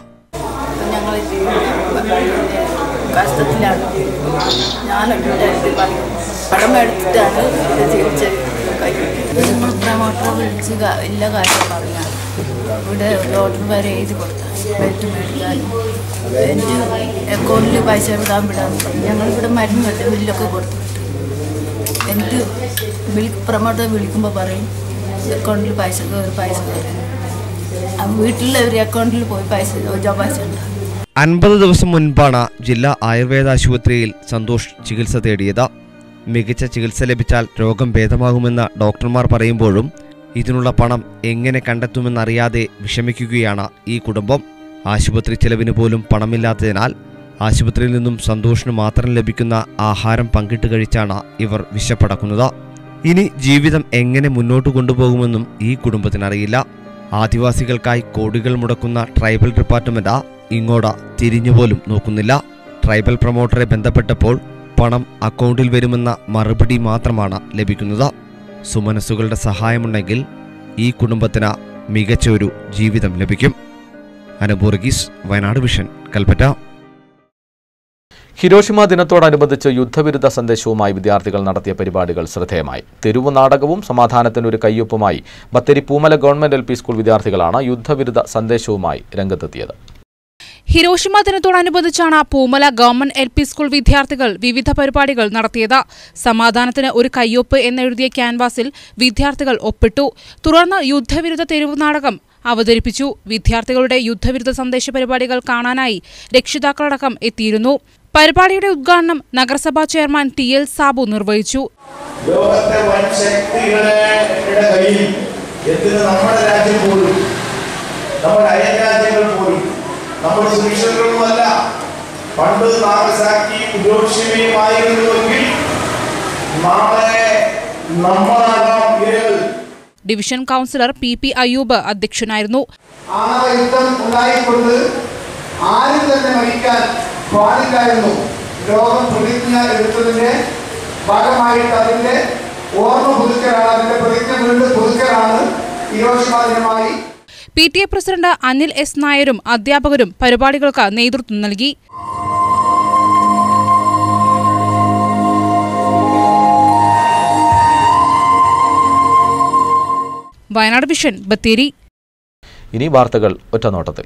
S5: കഷ്ടത്തിലാണ്. ഞാൻ കടമെടുത്തിട്ടാണ് ചികിത്സ നിങ്ങൾ പ്രമോട്ടറെ വിളിച്ച് എല്ലാ കാര്യം പറഞ്ഞാൽ ഇവിടെ ലോട്ടറി വരെ എഴുതി കൊടുത്താൽ ബെൽറ്റ് മേടിക്കാൻ എൻ്റെ അക്കൗണ്ടിൽ പൈസ ഇടാൻ വിടാൻ പറഞ്ഞു. ഞങ്ങളിവിടെ മരുന്നുണ്ട് ബില്ലൊക്കെ കൊടുത്തിട്ട് എനിക്ക് വിളി പ്രമോട്ടറെ വിളിക്കുമ്പോൾ പറയും അക്കൗണ്ടിൽ പൈസ കയറി പൈസ കയറി വീട്ടിലെ ഒരു അക്കൗണ്ടിൽ പോയി പൈസ ജോബ് പൈസ ഉണ്ടാകും.
S2: അൻപത് ദിവസം മുൻപാണ് ജില്ലാ ആയുർവേദ ആശുപത്രിയിൽ സന്തോഷ് ചികിത്സ തേടിയത്. മികച്ച ചികിത്സ ലഭിച്ചാൽ രോഗം ഭേദമാകുമെന്ന് ഡോക്ടർമാർ പറയുമ്പോഴും ഇതിനുള്ള പണം എങ്ങനെ കണ്ടെത്തുമെന്നറിയാതെ വിഷമിക്കുകയാണ് ഈ കുടുംബം. ആശുപത്രി ചെലവിന് പോലും പണമില്ലാത്തതിനാൽ ആശുപത്രിയിൽ നിന്നും സന്തോഷിന് മാത്രം ലഭിക്കുന്ന ആഹാരം പങ്കിട്ട് കഴിച്ചാണ് ഇവർ വിശപ്പടക്കുന്നത്. ഇനി ജീവിതം എങ്ങനെ മുന്നോട്ട് കൊണ്ടുപോകുമെന്നും ഈ കുടുംബത്തിനറിയില്ല. ആദിവാസികൾക്കായി കോടികൾ മുടക്കുന്ന ട്രൈബൽ ഡിപ്പാർട്ട്മെന്റ് ഇങ്ങോട്ട് തിരിഞ്ഞുപോലും നോക്കുന്നില്ല. ട്രൈബൽ പ്രൊമോട്ടറെ ബന്ധപ്പെട്ടപ്പോൾ പണം അക്കൗണ്ടിൽ വരുമെന്ന മറുപടി മാത്രമാണ് ലഭിക്കുന്നത്. സുമനസ്സുകളുടെ സഹായമുണ്ടെങ്കിൽ ഈ കുടുംബത്തിന് മികച്ച ഒരു ജീവിതം ലഭിക്കും. അനബോർഗീസ്, വയനാട് വിഷൻ, കൽപ്പറ്റ.
S1: ഹിരോഷിമ ദിനത്തോടനുബന്ധിച്ച് യുദ്ധവിരുദ്ധ സന്ദേശവുമായി വിദ്യാർത്ഥികൾ നടത്തിയ പരിപാടികൾ ശ്രദ്ധേയമായി. തെരുവു നാടകവും സമാധാനത്തിനൊരു കയ്യൊപ്പുമായി Bathery Poomala government L P school വിദ്യാർത്ഥികളാണ് യുദ്ധവിരുദ്ധ സന്ദേശവുമായി രംഗത്തെത്തിയത്.
S6: ഹിരോഷിമ ദിനത്തോടനുബന്ധിച്ചാണ് Poomala government L P school വിദ്യാർത്ഥികൾ വിവിധ പരിപാടികൾ നടത്തിയത്. സമാധാനത്തിന് ഒരു കയ്യൊപ്പ് എന്നെഴുതിയ ക്യാൻവാസിൽ വിദ്യാർത്ഥികൾ ഒപ്പിട്ടു. തുടർന്ന് യുദ്ധവിരുദ്ധ തെരുവു നാടകം അവതരിപ്പിച്ചു. വിദ്യാർത്ഥികളുടെ യുദ്ധവിരുദ്ധ സന്ദേശ പരിപാടികൾ കാണാനായി രക്ഷിതാക്കളടക്കം എത്തിയിരുന്നു. പരിപാടിയുടെ ഉദ്ഘാടനം നഗരസഭാ ചെയർമാൻ ടി എൽ സാബു നിർവഹിച്ചു.
S8: ലോകത്തെ വൻ ശക്തികളുടെ കയ്യിൽ എന്തിന് നമ്മുടെ രാജ്യം പോലും നമ്മുടെ അയൽരാജ്യങ്ങൾ പോലും നമ്മുടെ സുരക്ഷിതരൊന്നുമല്ല. പണ്ട് നാഗസാക്കി ഹിരോഷിമയുമായിരുന്നുവെങ്കിൽ നാളെ നമ്മളാകാം ഇരകൾ.
S6: Division councillor P P Ayyub അധ്യക്ഷനായിരുന്നു.
S8: ആ യുദ്ധം ഉണ്ടായിക്കൊണ്ട് ആരും തന്നെ മരിക്കാൻ പാടില്ലായിരുന്നു. ലോകം പ്രതിജ്ഞ എടുത്തതിന്റെ ഭാഗമായിട്ട് അതിന്റെ ഓർമ്മ പുതുക്കലാണ്, അതിന്റെ പ്രതിജ്ഞ വീണ്ടും പുതുക്കലാണ് ഹിരോഷിമ ദിനമായി.
S6: P T A president Anil S നായരും അധ്യാപകരും പരിപാടികൾക്ക് നേതൃത്വം നൽകി. വയനാട് വിഷൻ, ബത്തേരി.
S1: ഇനി വാർത്തകൾ ഒറ്റനോട്ടത്തിൽ.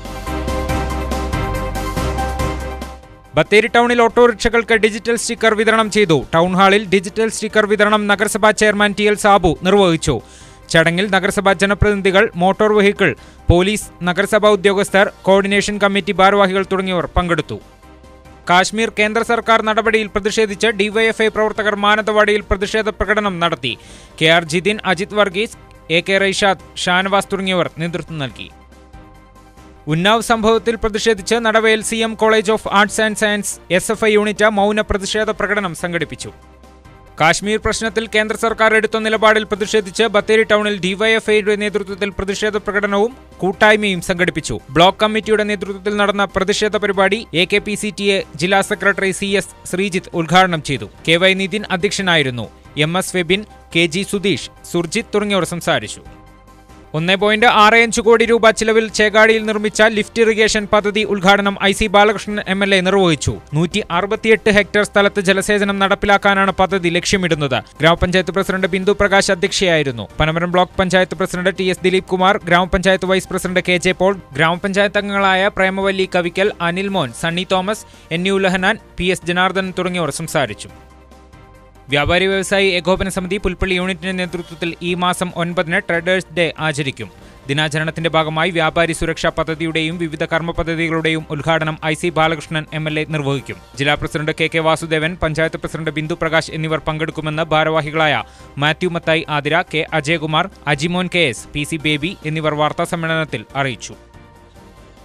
S23: ബത്തേരി ടൗണിൽ ഓട്ടോറിക്ഷകൾക്ക് ഡിജിറ്റൽ സ്റ്റിക്കർ വിതരണം ചെയ്തു. ടൗൺ ഹാളിൽ ഡിജിറ്റൽ സ്റ്റിക്കർ വിതരണം നഗരസഭാ ചെയർമാൻ ടി എൽ സാബു നിർവഹിച്ചു. ചടങ്ങിൽ നഗരസഭാ ജനപ്രതിനിധികൾ, മോട്ടോർ വെഹിക്കിൾ, പോലീസ്, നഗരസഭാ ഉദ്യോഗസ്ഥർ, കോർഡിനേഷൻ കമ്മിറ്റി ഭാരവാഹികൾ തുടങ്ങിയവർ പങ്കെടുത്തു. കാശ്മീർ കേന്ദ്ര സർക്കാർ നടപടിയിൽ പ്രതിഷേധിച്ച് ഡിവൈഎഫ്ഐ പ്രവർത്തകർ മാനന്തവാടിയിൽ പ്രതിഷേധ പ്രകടനം നടത്തി. K R Jithin, Ajith Varghese, A K Raishad, Shanavas തുടങ്ങിയവർ നേതൃത്വം നൽകി. ഉന്നാവ് സംഭവത്തിൽ പ്രതിഷേധിച്ച് Nadavayal C M college of arts and science S F I unit മൗന പ്രതിഷേധ പ്രകടനം സംഘടിപ്പിച്ചു. കാശ്മീർ പ്രശ്നത്തിൽ കേന്ദ്ര സർക്കാർ എടുത്ത നിലപാടിൽ പ്രതിഷേധിച്ച് ബത്തേരി ടൗണിൽ ഡിവൈഎഫ്ഐയുടെ നേതൃത്വത്തിൽ പ്രതിഷേധ പ്രകടനവും കൂട്ടായ്മയും സംഘടിപ്പിച്ചു. ബ്ലോക്ക് കമ്മിറ്റിയുടെ നേതൃത്വത്തിൽ നടന്ന പ്രതിഷേധ പരിപാടി A K P C T A ജില്ലാ സെക്രട്ടറി സി എസ് ശ്രീജിത്ത് ഉദ്ഘാടനം ചെയ്തു. കെ വൈ നിതിൻ അധ്യക്ഷനായിരുന്നു. M S Febin, K G Sudheesh, Surjith തുടങ്ങിയവർ സംസാരിച്ചു. ഒന്നേ പോയിന്റ് ആറ് അഞ്ച് കോടി രൂപ ചിലവിൽ ചേകാടിയിൽ നിർമ്മിച്ച ലിഫ്റ്റ് ഇറിഗേഷൻ പദ്ധതി ഉദ്ഘാടനം I C Balakrishnan M L A നിർവഹിച്ചു. നൂറ്റി അറുപത്തിയെട്ട് ഹെക്ടർ സ്ഥലത്ത് ജലസേചനം നടപ്പിലാക്കാനാണ് പദ്ധതി ലക്ഷ്യമിടുന്നത്. ഗ്രാമപഞ്ചായത്ത് പ്രസിഡന്റ് ബിന്ദു പ്രകാശ് അധ്യക്ഷയായിരുന്നു. Panamaram block panchayat president T S Dileep Kumar, ഗ്രാമപഞ്ചായത്ത് vice president K J Paul, ഗ്രാമപഞ്ചായത്ത് അംഗങ്ങളായ Premavalli Kavikkal, Anil Mon, Sunny Thomas, N U Lahanan, P S Janardhan തുടങ്ങിയവർ സംസാരിച്ചു. വ്യാപാരി വ്യവസായി ഏകോപന സമിതി പുൽപ്പള്ളി യൂണിറ്റിന്റെ നേതൃത്വത്തിൽ ഈ മാസം ഒൻപതിന് ട്രേഡേഴ്സ് ഡേ ആചരിക്കും. ദിനാചരണത്തിന്റെ ഭാഗമായി വ്യാപാരി സുരക്ഷാ പദ്ധതിയുടെയും വിവിധ കർമ്മ പദ്ധതികളുടെയും ഉദ്ഘാടനം I C Balakrishnan M L A നിർവഹിക്കും. ജില്ലാ president K K Vasudevan, panchayat president Bindu Prakash എന്നിവർ പങ്കെടുക്കുമെന്ന് ഭാരവാഹികളായ Mathew Mathai Athira, K Ajayakumar, Ajimon K S, P C Baby എന്നിവർ വാർത്താസമ്മേളനത്തിൽ അറിയിച്ചു.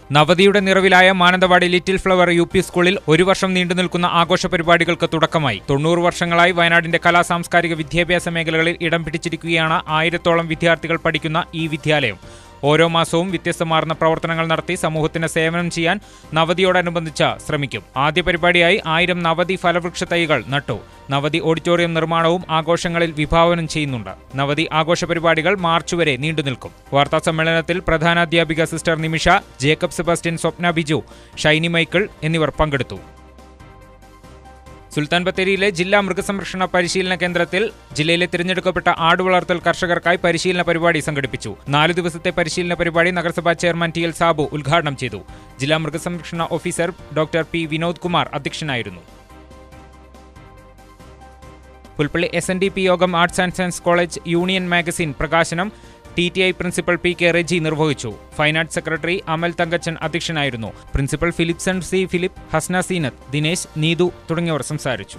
S23: നവതിയുടെ നിറവിലായ Mananthavady little flower U P സ്കൂളിൽ ഒരു വർഷം നീണ്ടു നിൽക്കുന്ന ആഘോഷ പരിപാടികൾക്ക് തുടക്കമായി. തൊണ്ണൂറ് വർഷങ്ങളായി വയനാടിന്റെ കലാ സാംസ്കാരിക വിദ്യാഭ്യാസ മേഖലകളിൽ ഇടം പിടിച്ചിരിക്കുകയാണ് ആയിരത്തോളം വിദ്യാർത്ഥികൾ പഠിക്കുന്ന ഈ വിദ്യാലയം. ഓരോ മാസവും വ്യത്യസ്തമാർന്ന പ്രവർത്തനങ്ങൾ നടത്തി സമൂഹത്തിന് സേവനം ചെയ്യാൻ നവതിയോടനുബന്ധിച്ച് ശ്രമിക്കും. ആദ്യ പരിപാടിയായി ആയിരം നവതി ഫലവൃക്ഷ തൈകൾ നട്ടു. നവതി ഓഡിറ്റോറിയം നിർമ്മാണവും ആഘോഷങ്ങളിൽ വിഭാവനം ചെയ്യുന്നുണ്ട്. നവതി ആഘോഷ പരിപാടികൾ മാർച്ച് വരെ നീണ്ടുനിൽക്കും. വാർത്താ സമ്മേളനത്തിൽ പ്രധാനാധ്യാപിക സിസ്റ്റർ നിമിഷ, ജേക്കബ് സെബാസ്റ്റ്യൻ, സ്വപ്ന ബിജു, ഷൈനി മൈക്കിൾ എന്നിവർ പങ്കെടുത്തു. സുൽത്താൻ ബത്തേരിയിലെ ജില്ലാ മൃഗസംരക്ഷണ പരിശീലന കേന്ദ്രത്തിൽ ജില്ലയിലെ തിരഞ്ഞെടുക്കപ്പെട്ട ആടുവളർത്തൽ കർഷകർക്കായി പരിശീലന പരിപാടി സംഘടിപ്പിച്ചു. നാലു ദിവസത്തെ പരിശീലന പരിപാടി നഗരസഭാ ചെയർമാൻ ടി എൽ സാബു ഉദ്ഘാടനം ചെയ്തു. ജില്ലാ മൃഗസംരക്ഷണ officer doctor P Vinod Kumar അധ്യക്ഷനായിരുന്നു. Pulpally S N D P Yogam arts and science college union magazine പ്രകാശനം T T I principal P K Reji നിർവഹിച്ചു. Fine arts secretary Amal Thankachan അധ്യക്ഷനായിരുന്നു. പ്രിൻസിപ്പൽ ഫിലിപ്സൺ സി ഫിലിപ്പ്, ഹസ്ന സീനത്ത്, ദിനേശ്, നീതു തുടങ്ങിയവർ സംസാരിച്ചു.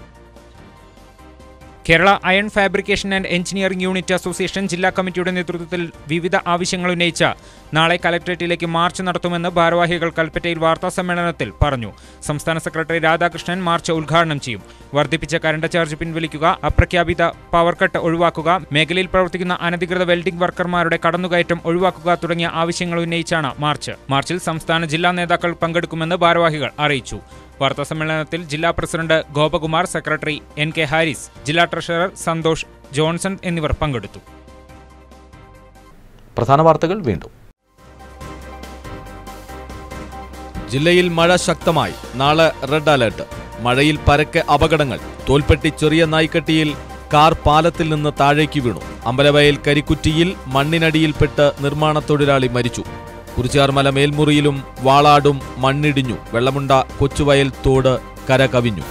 S23: Kerala iron fabrication and engineering unit association ജില്ലാ കമ്മിറ്റിയുടെ നേതൃത്വത്തിൽ വിവിധ ആവശ്യങ്ങൾ ഉന്നയിച്ച നാളെ കലക്ടറേറ്റിലേക്ക് മാർച്ച് നടത്തുമെന്ന് ഭാരവാഹികൾ കൽപ്പറ്റയിൽ വാർത്താസമ്മേളനത്തിൽ പറഞ്ഞു. സംസ്ഥാന സെക്രട്ടറി രാധാകൃഷ്ണൻ മാർച്ച് ഉദ്ഘാടനം ചെയ്യും. വർദ്ധിപ്പിച്ച കറണ്ട് ചാർജ് പിൻവലിക്കുക, അപ്രഖ്യാപിത പവർ കട്ട് ഒഴിവാക്കുക, മേഖലയിൽ പ്രവർത്തിക്കുന്ന അനധികൃത വെൽഡിംഗ് വർക്കർമാരുടെ കടന്നുകയറ്റം ഒഴിവാക്കുക തുടങ്ങിയ ആവശ്യങ്ങൾ ഉന്നയിച്ചാണ് മാർച്ച്. മാർച്ചിൽ സംസ്ഥാന ജില്ലാ നേതാക്കൾ പങ്കെടുക്കുമെന്ന് ഭാരവാഹികൾ അറിയിച്ചു. വാർത്താസമ്മേളനത്തിൽ ജില്ലാ president Gopakumar, secretary N K Haris, ജില്ലാ ട്രഷറർ സന്തോഷ്, ജോൺസൺ എന്നിവർ പങ്കെടുത്തു.
S1: പ്രധാന വാർത്തകൾ വീണ്ടും. ജില്ലയിൽ മഴ ശക്തമായി. നാളെ റെഡ് അലർട്ട്. മഴയിൽ പരക്കെ അപകടങ്ങൾ. തോൽപ്പെട്ടി ചെറിയ നായ്ക്കട്ടിയിൽ കാർ പാലത്തിൽ നിന്ന് താഴേക്ക് വീണു. അമ്പലവയൽ കരിക്കുറ്റിയിൽ മണ്ണിനടിയിൽപ്പെട്ട് നിർമ്മാണ തൊഴിലാളി മരിച്ചു. കുറിച്യാർമല മേൽമുറിയിലും വാളാടും മണ്ണിടിഞ്ഞു. വെള്ളമുണ്ട കൊച്ചുവയൽ തോട് കര കവിഞ്ഞു.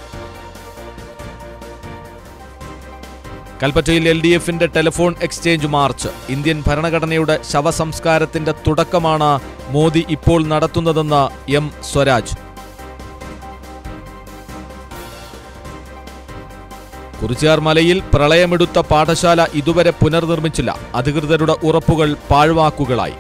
S1: കൽപ്പറ്റയിൽ എൽ ഡി എഫിന്റെ ടെലിഫോൺ എക്സ്ചേഞ്ച് മാർച്ച്. ഇന്ത്യൻ ഭരണഘടനയുടെ ശവസംസ്കാരത്തിന്റെ തുടക്കമാണ് മോദി ഇപ്പോൾ നടത്തുന്നതെന്ന് എം സ്വരാജ്. കുറിച്യാർമലയിൽ പ്രളയമെടുത്ത പാഠശാല ഇതുവരെ പുനർനിർമ്മിച്ചില്ല. അധികൃതരുടെ ഉറപ്പുകൾ പാഴ്വാക്കുകളായി.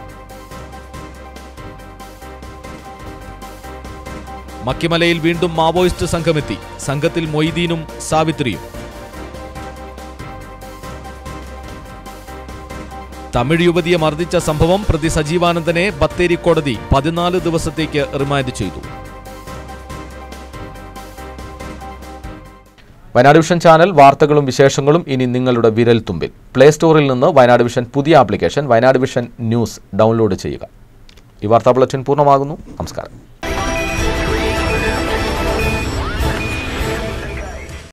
S1: മക്കിമലയിൽ വീണ്ടും മാവോയിസ്റ്റ് സംഘമെത്തി. സംഘത്തിൽ മൊയ്തീനും സാവിത്രിയും. തമിഴ് യുവതിയെ മർദ്ദിച്ച സംഭവം പ്രതി സജീവാനന്ദനെ ബത്തേരി കോടതി പതിനാല് ദിവസത്തേക്ക് റിമാൻഡ് ചെയ്തു. വയനാട് വിഷൻ ചാനൽ വാർത്തകളും വിശേഷങ്ങളും ഇനി നിങ്ങളുടെ വിരൽ തുമ്പിൽ. പ്ലേ സ്റ്റോറിൽ നിന്ന് വയനാട് വിഷൻ പുതിയ application Wayanad vision news download ചെയ്യുക. ഈ വാർത്താ ബുള്ളറ്റിൻ പൂർണ്ണമാകുന്നു. നമസ്കാരം.